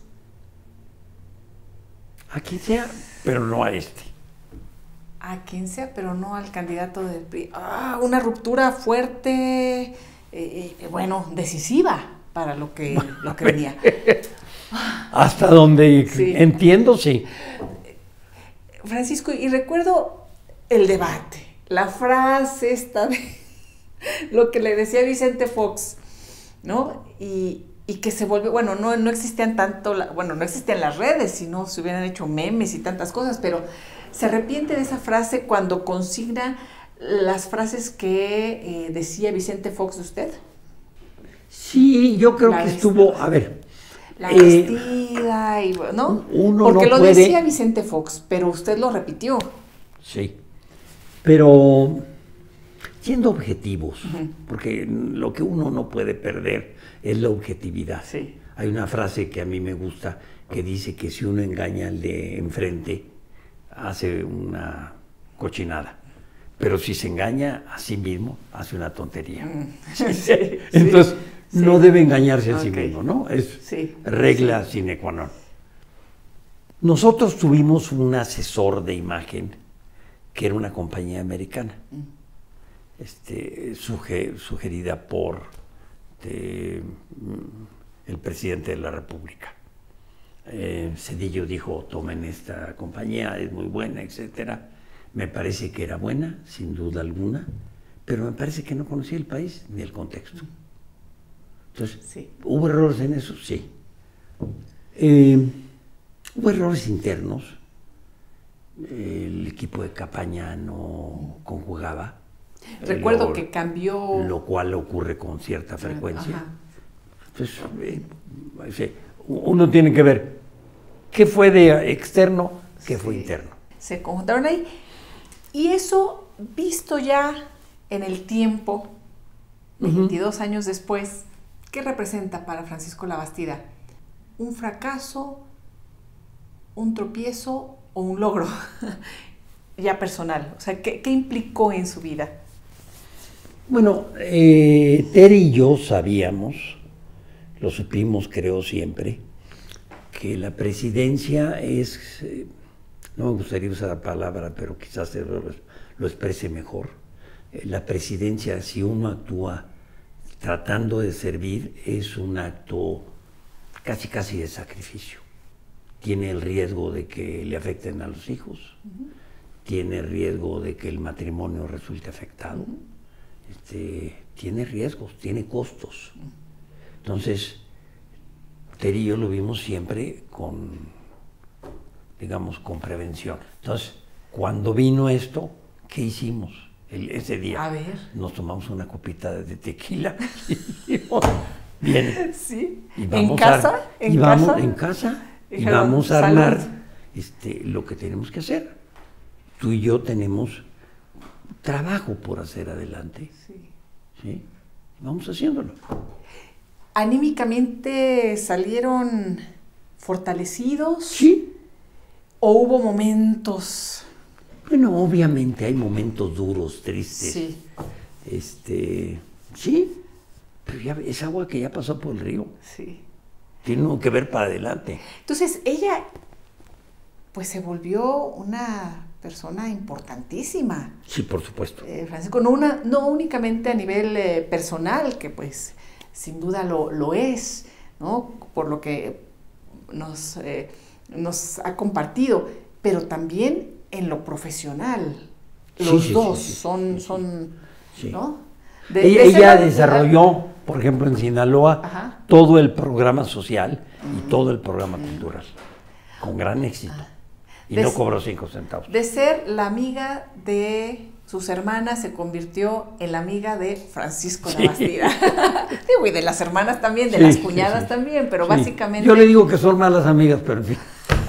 A quien sea, pero no a este. A quien sea, pero no al candidato del P R I. Ah, una ruptura fuerte, eh, eh, bueno, decisiva para lo que, lo que venía. Hasta donde sí. entiendo, sí. Francisco, y recuerdo el debate, la frase esta de lo que le decía Vicente Fox, ¿no? Y, y que se volvió, bueno, no, no existían tanto, la, bueno, no existían las redes, si no se hubieran hecho memes y tantas cosas, pero se arrepiente de esa frase cuando consigna las frases que eh, decía Vicente Fox de usted. Sí, yo creo La que estuvo, a ver. La eh, vestida, y, ¿no? Uno Porque no lo puede, decía Vicente Fox, pero usted lo repitió. Sí, pero siendo objetivos, uh-huh. porque lo que uno no puede perder es la objetividad. Sí. Hay una frase que a mí me gusta que dice que si uno engaña al de enfrente, hace una cochinada. Pero si se engaña a sí mismo, hace una tontería. Mm. Sí, sí, Entonces, sí. no debe engañarse a okay. sí mismo, ¿no? Es sí, regla sí. sine qua non. Nosotros tuvimos un asesor de imagen que era una compañía americana, mm. este, suge, sugerida por de, el presidente de la República. Eh, Zedillo dijo, tomen esta compañía, es muy buena, etcétera. Me parece que era buena, sin duda alguna, pero me parece que no conocía el país ni el contexto. Entonces, sí. ¿Hubo errores en eso? Sí. Eh, hubo errores internos. El equipo de campaña no conjugaba. Recuerdo lo, que cambió... Lo cual ocurre con cierta frecuencia. Ajá. Entonces, eh, uno tiene que ver qué fue de externo, qué sí. fue interno. Se conjuntaron ahí. Y eso, visto ya en el tiempo, veintidós uh-huh. años después, ¿qué representa para Francisco Labastida? ¿Un fracaso, un tropiezo o un logro ya personal? O sea, ¿qué, qué implicó en su vida? Bueno, eh, Tere y yo sabíamos, lo supimos creo siempre, que la presidencia es... Eh, no me gustaría usar la palabra, pero quizás lo, lo exprese mejor. La presidencia, si uno actúa tratando de servir, es un acto casi casi de sacrificio. Tiene el riesgo de que le afecten a los hijos, uh-huh. tiene el riesgo de que el matrimonio resulte afectado, uh-huh. este, tiene riesgos, tiene costos. Uh-huh. Entonces, Tere y yo lo vimos siempre con... digamos, con prevención. Entonces, cuando vino esto, ¿qué hicimos? El, ese día a ver. Nos tomamos una copita de tequila y dijimos, bien. ¿Sí? Y vamos ¿En casa? A, ¿En y vamos, casa? En casa. Y Dijeron, vamos a armar salud. este, lo que tenemos que hacer. Tú y yo tenemos trabajo por hacer adelante. Sí. ¿Sí? Vamos haciéndolo. ¿Anímicamente salieron fortalecidos? Sí. ¿O hubo momentos? Bueno, obviamente hay momentos duros, tristes. Sí. Este, sí, pero ya es agua que ya pasó por el río. Sí. Tiene que ver para adelante. Entonces, ella, pues se volvió una persona importantísima. Sí, por supuesto. Eh, Francisco, no, una, no únicamente a nivel eh, personal, que pues sin duda lo, lo es, ¿no? Por lo que nos... Eh, nos ha compartido, pero también en lo profesional. Los sí, sí, dos sí, sí, son, sí, son sí. ¿no? De, ella de ella desarrolló, por ejemplo, en Sinaloa, Ajá. todo el programa social uh-huh. y todo el programa uh-huh. cultural, con gran éxito. Uh-huh. Y de, no cobró cinco centavos. De ser la amiga de sus hermanas, se convirtió en la amiga de Francisco sí. Labastida. Digo, y de las hermanas también, de sí, las cuñadas sí, sí. también, pero sí. básicamente... Yo le digo que son malas amigas, pero en fin.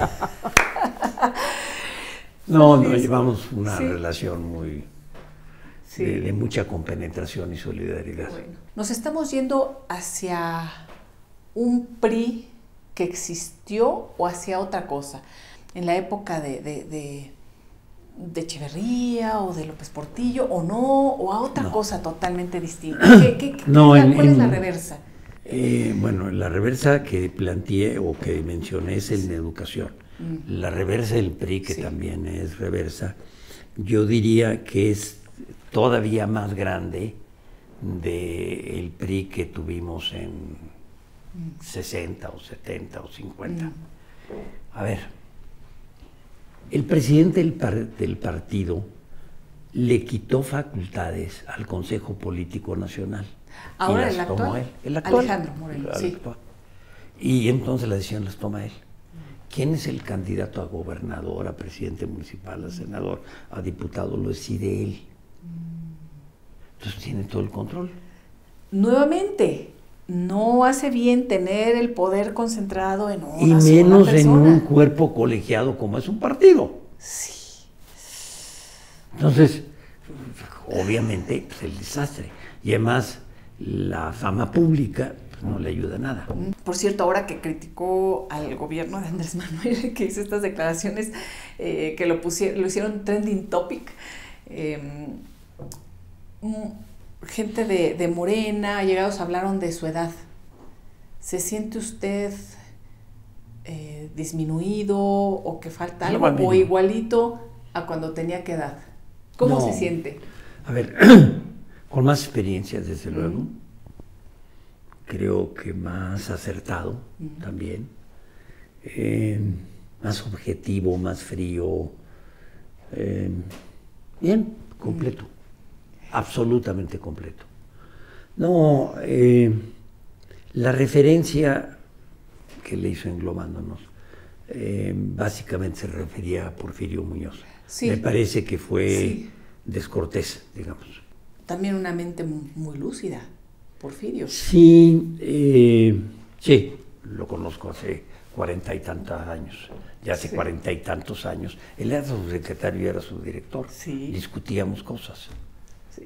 No, no, llevamos una sí. relación muy... Sí. De, de mucha compenetración y solidaridad. Bueno, nos estamos yendo hacia un P R I que existió o hacia otra cosa. En la época de... de, de de Echeverría o de López Portillo o no, o a otra no. cosa totalmente distinta. ¿Qué, qué, qué, no, en, ¿Cuál en, es la reversa? Eh, bueno, la reversa que planteé o que mencioné es el de educación. Mm. La reversa del P R I, que sí. también es reversa, yo diría que es todavía más grande del P R I que tuvimos en mm. sesenta o setenta o cincuenta. Mm. A ver, el presidente del, par del partido le quitó facultades al Consejo Político Nacional. Ahora y el las tomó actual, él. El actual. Alejandro Moreno, El sí. actual. Y entonces la decisión las toma él. ¿Quién es el candidato a gobernador, a presidente municipal, a senador, a diputado? Lo decide él. Entonces tiene todo el control. Nuevamente, no hace bien tener el poder concentrado en una Y sola menos en persona. un cuerpo colegiado como es un partido. Sí. Entonces, obviamente, pues el desastre. Y además, la fama pública pues, no le ayuda a nada. Por cierto, ahora que criticó al gobierno de Andrés Manuel, que hizo estas declaraciones, eh, que lo, pusieron, lo hicieron trending topic, eh, gente de, de Morena, allegados hablaron de su edad. ¿Se siente usted eh, disminuido o que falta algo No, o igualito a cuando tenía que edad? ¿Cómo No. se siente? A ver, con más experiencia, desde luego. Mm. Creo que más acertado mm. también. Eh, más objetivo, más frío. Eh, bien, completo. Mm. Absolutamente completo. No, eh, la referencia que le hizo englobándonos, eh, básicamente se refería a Porfirio Muñoz. Sí. Me parece que fue sí. descortés, digamos. También una mente muy lúcida, Porfirio. Sí, eh, sí, lo conozco hace cuarenta y tantos años. Ya hace sí. cuarenta y tantos años. Él era su secretario y era su director. Sí. Discutíamos cosas. Sí.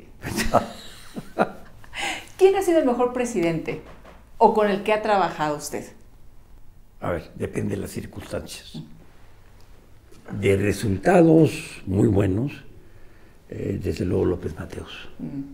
¿Quién ha sido el mejor presidente o con el que ha trabajado usted? A ver, depende de las circunstancias. De resultados muy buenos, eh, desde luego López Mateos.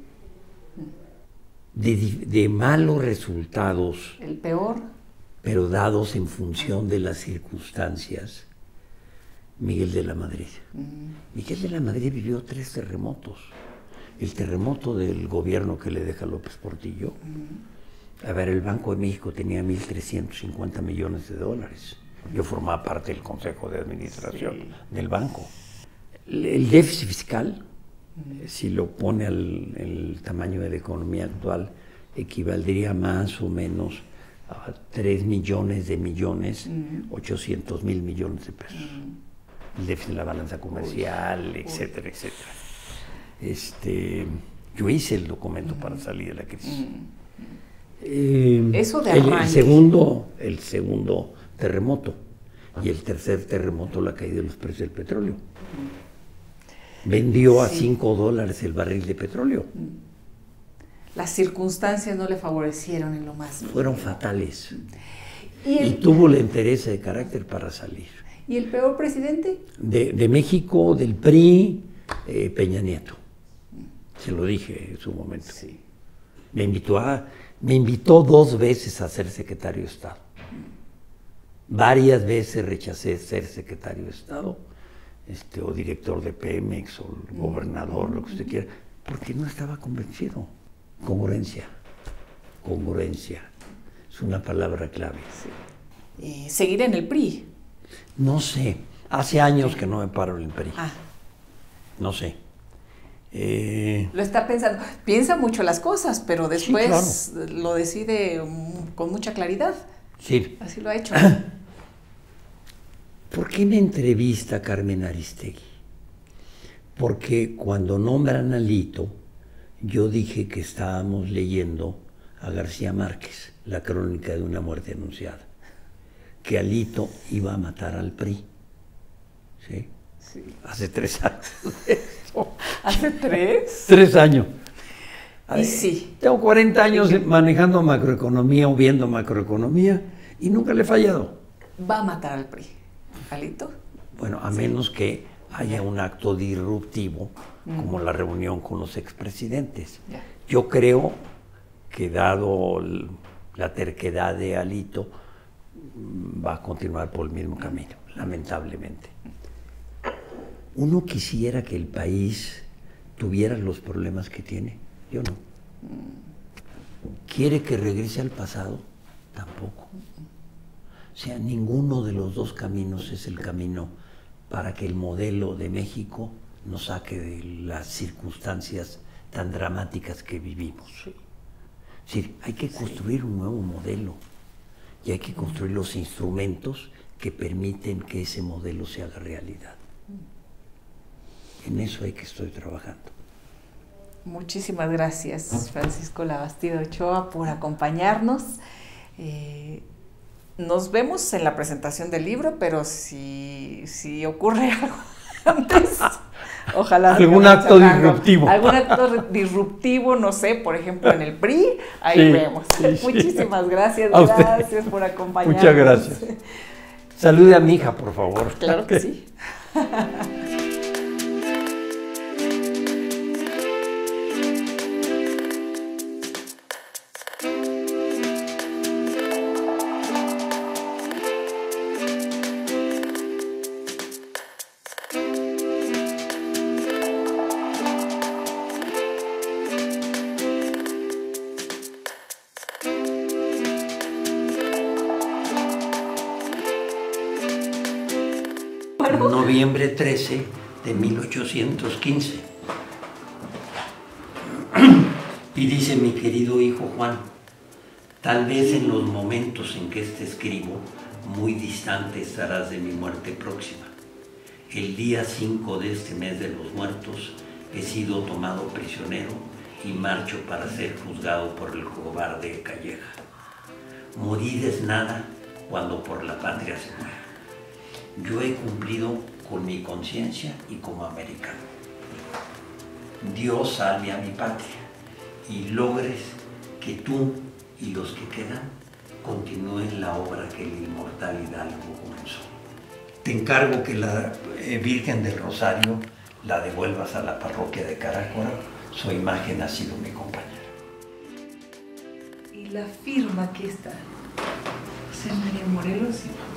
De, de malos resultados. ¿El peor? Pero dados en función de las circunstancias, Miguel de la Madrid. Mm. Miguel de la Madrid vivió tres terremotos. El terremoto del gobierno que le deja López Portillo. Mm. A ver, el Banco de México tenía mil trescientos cincuenta millones de dólares. Yo formaba parte del Consejo de Administración sí. del banco. El, el déficit fiscal, mm. si lo pone al el tamaño de la economía actual, equivaldría más o menos a tres millones de millones, mm. ochocientos mil millones de pesos. Mm. El déficit en la balanza comercial, uy, etcétera, uy. etcétera. Este, yo hice el documento mm. para salir de la crisis. Mm. Eh, Eso de el, el segundo, el segundo terremoto y el tercer terremoto, la caída de los precios del petróleo. Mm. Vendió sí. a cinco dólares el barril de petróleo. Mm. Las circunstancias no le favorecieron en lo más. Fueron fatales. Y, el, y tuvo la interés de carácter para salir. ¿Y el peor presidente? De, de México, del P R I, eh, Peña Nieto. Se lo dije en su momento. Sí. Me invitó a, me invitó dos veces a ser secretario de Estado. Varias veces rechacé ser secretario de Estado, este, o director de Pemex, o gobernador, mm. lo que usted quiera, porque no estaba convencido. Congruencia, congruencia, es una palabra clave. Sí. Eh, ¿Seguir en el P R I? No sé, hace años que no me paro en el P R I. Ah. No sé. Eh... Lo está pensando, piensa mucho las cosas, pero después sí, claro. lo decide con mucha claridad. Sí. Así lo ha hecho. ¿Por qué me entrevista Carmen Aristegui? Porque cuando nombran a Alito, yo dije que estábamos leyendo a García Márquez, la crónica de una muerte anunciada, que Alito iba a matar al P R I. ¿Sí? Sí. Hace tres años. ¿Hace tres? Tres años. Y ver, sí. Tengo cuarenta años sí. manejando macroeconomía o viendo macroeconomía y nunca le he fallado. Va a matar al P R I, Alito. Bueno, a sí. menos que haya un acto disruptivo mm. como la reunión con los expresidentes. Yeah. Yo creo que dado la terquedad de Alito, va a continuar por el mismo camino, lamentablemente. Uno quisiera que el país tuviera los problemas que tiene, yo no. ¿Quiere que regrese al pasado? Tampoco. O sea, ninguno de los dos caminos es el camino para que el modelo de México nos saque de las circunstancias tan dramáticas que vivimos. Sí. Es decir, hay que construir sí. un nuevo modelo y hay que construir los instrumentos que permiten que ese modelo se haga realidad. En eso hay que estoy trabajando. Muchísimas gracias, Francisco Labastida Ochoa, por acompañarnos. Eh, nos vemos en la presentación del libro, pero si, si ocurre algo antes, ojalá. Algún acto disruptivo. Algún acto disruptivo, no sé, por ejemplo, en el P R I, ahí sí, vemos. Sí, Muchísimas sí. gracias, gracias por acompañarnos. Muchas gracias. Salude a mi hija, por favor. Claro que sí. Noviembre trece de mil ochocientos quince. Y dice mi querido hijo Juan, tal vez en los momentos en que te escribo, muy distante estarás de mi muerte próxima. El día cinco de este mes de los muertos he sido tomado prisionero y marcho para ser juzgado por el cobarde Calleja. Morir es nada cuando por la patria se muere. Yo he cumplido con mi conciencia y como americano. Dios salve a mi patria y logres que tú y los que quedan continúen la obra que el inmortal Hidalgo comenzó. Te encargo que la eh, Virgen del Rosario la devuelvas a la parroquia de Caracora. Su imagen ha sido mi compañera. Y la firma que está José María Morelos y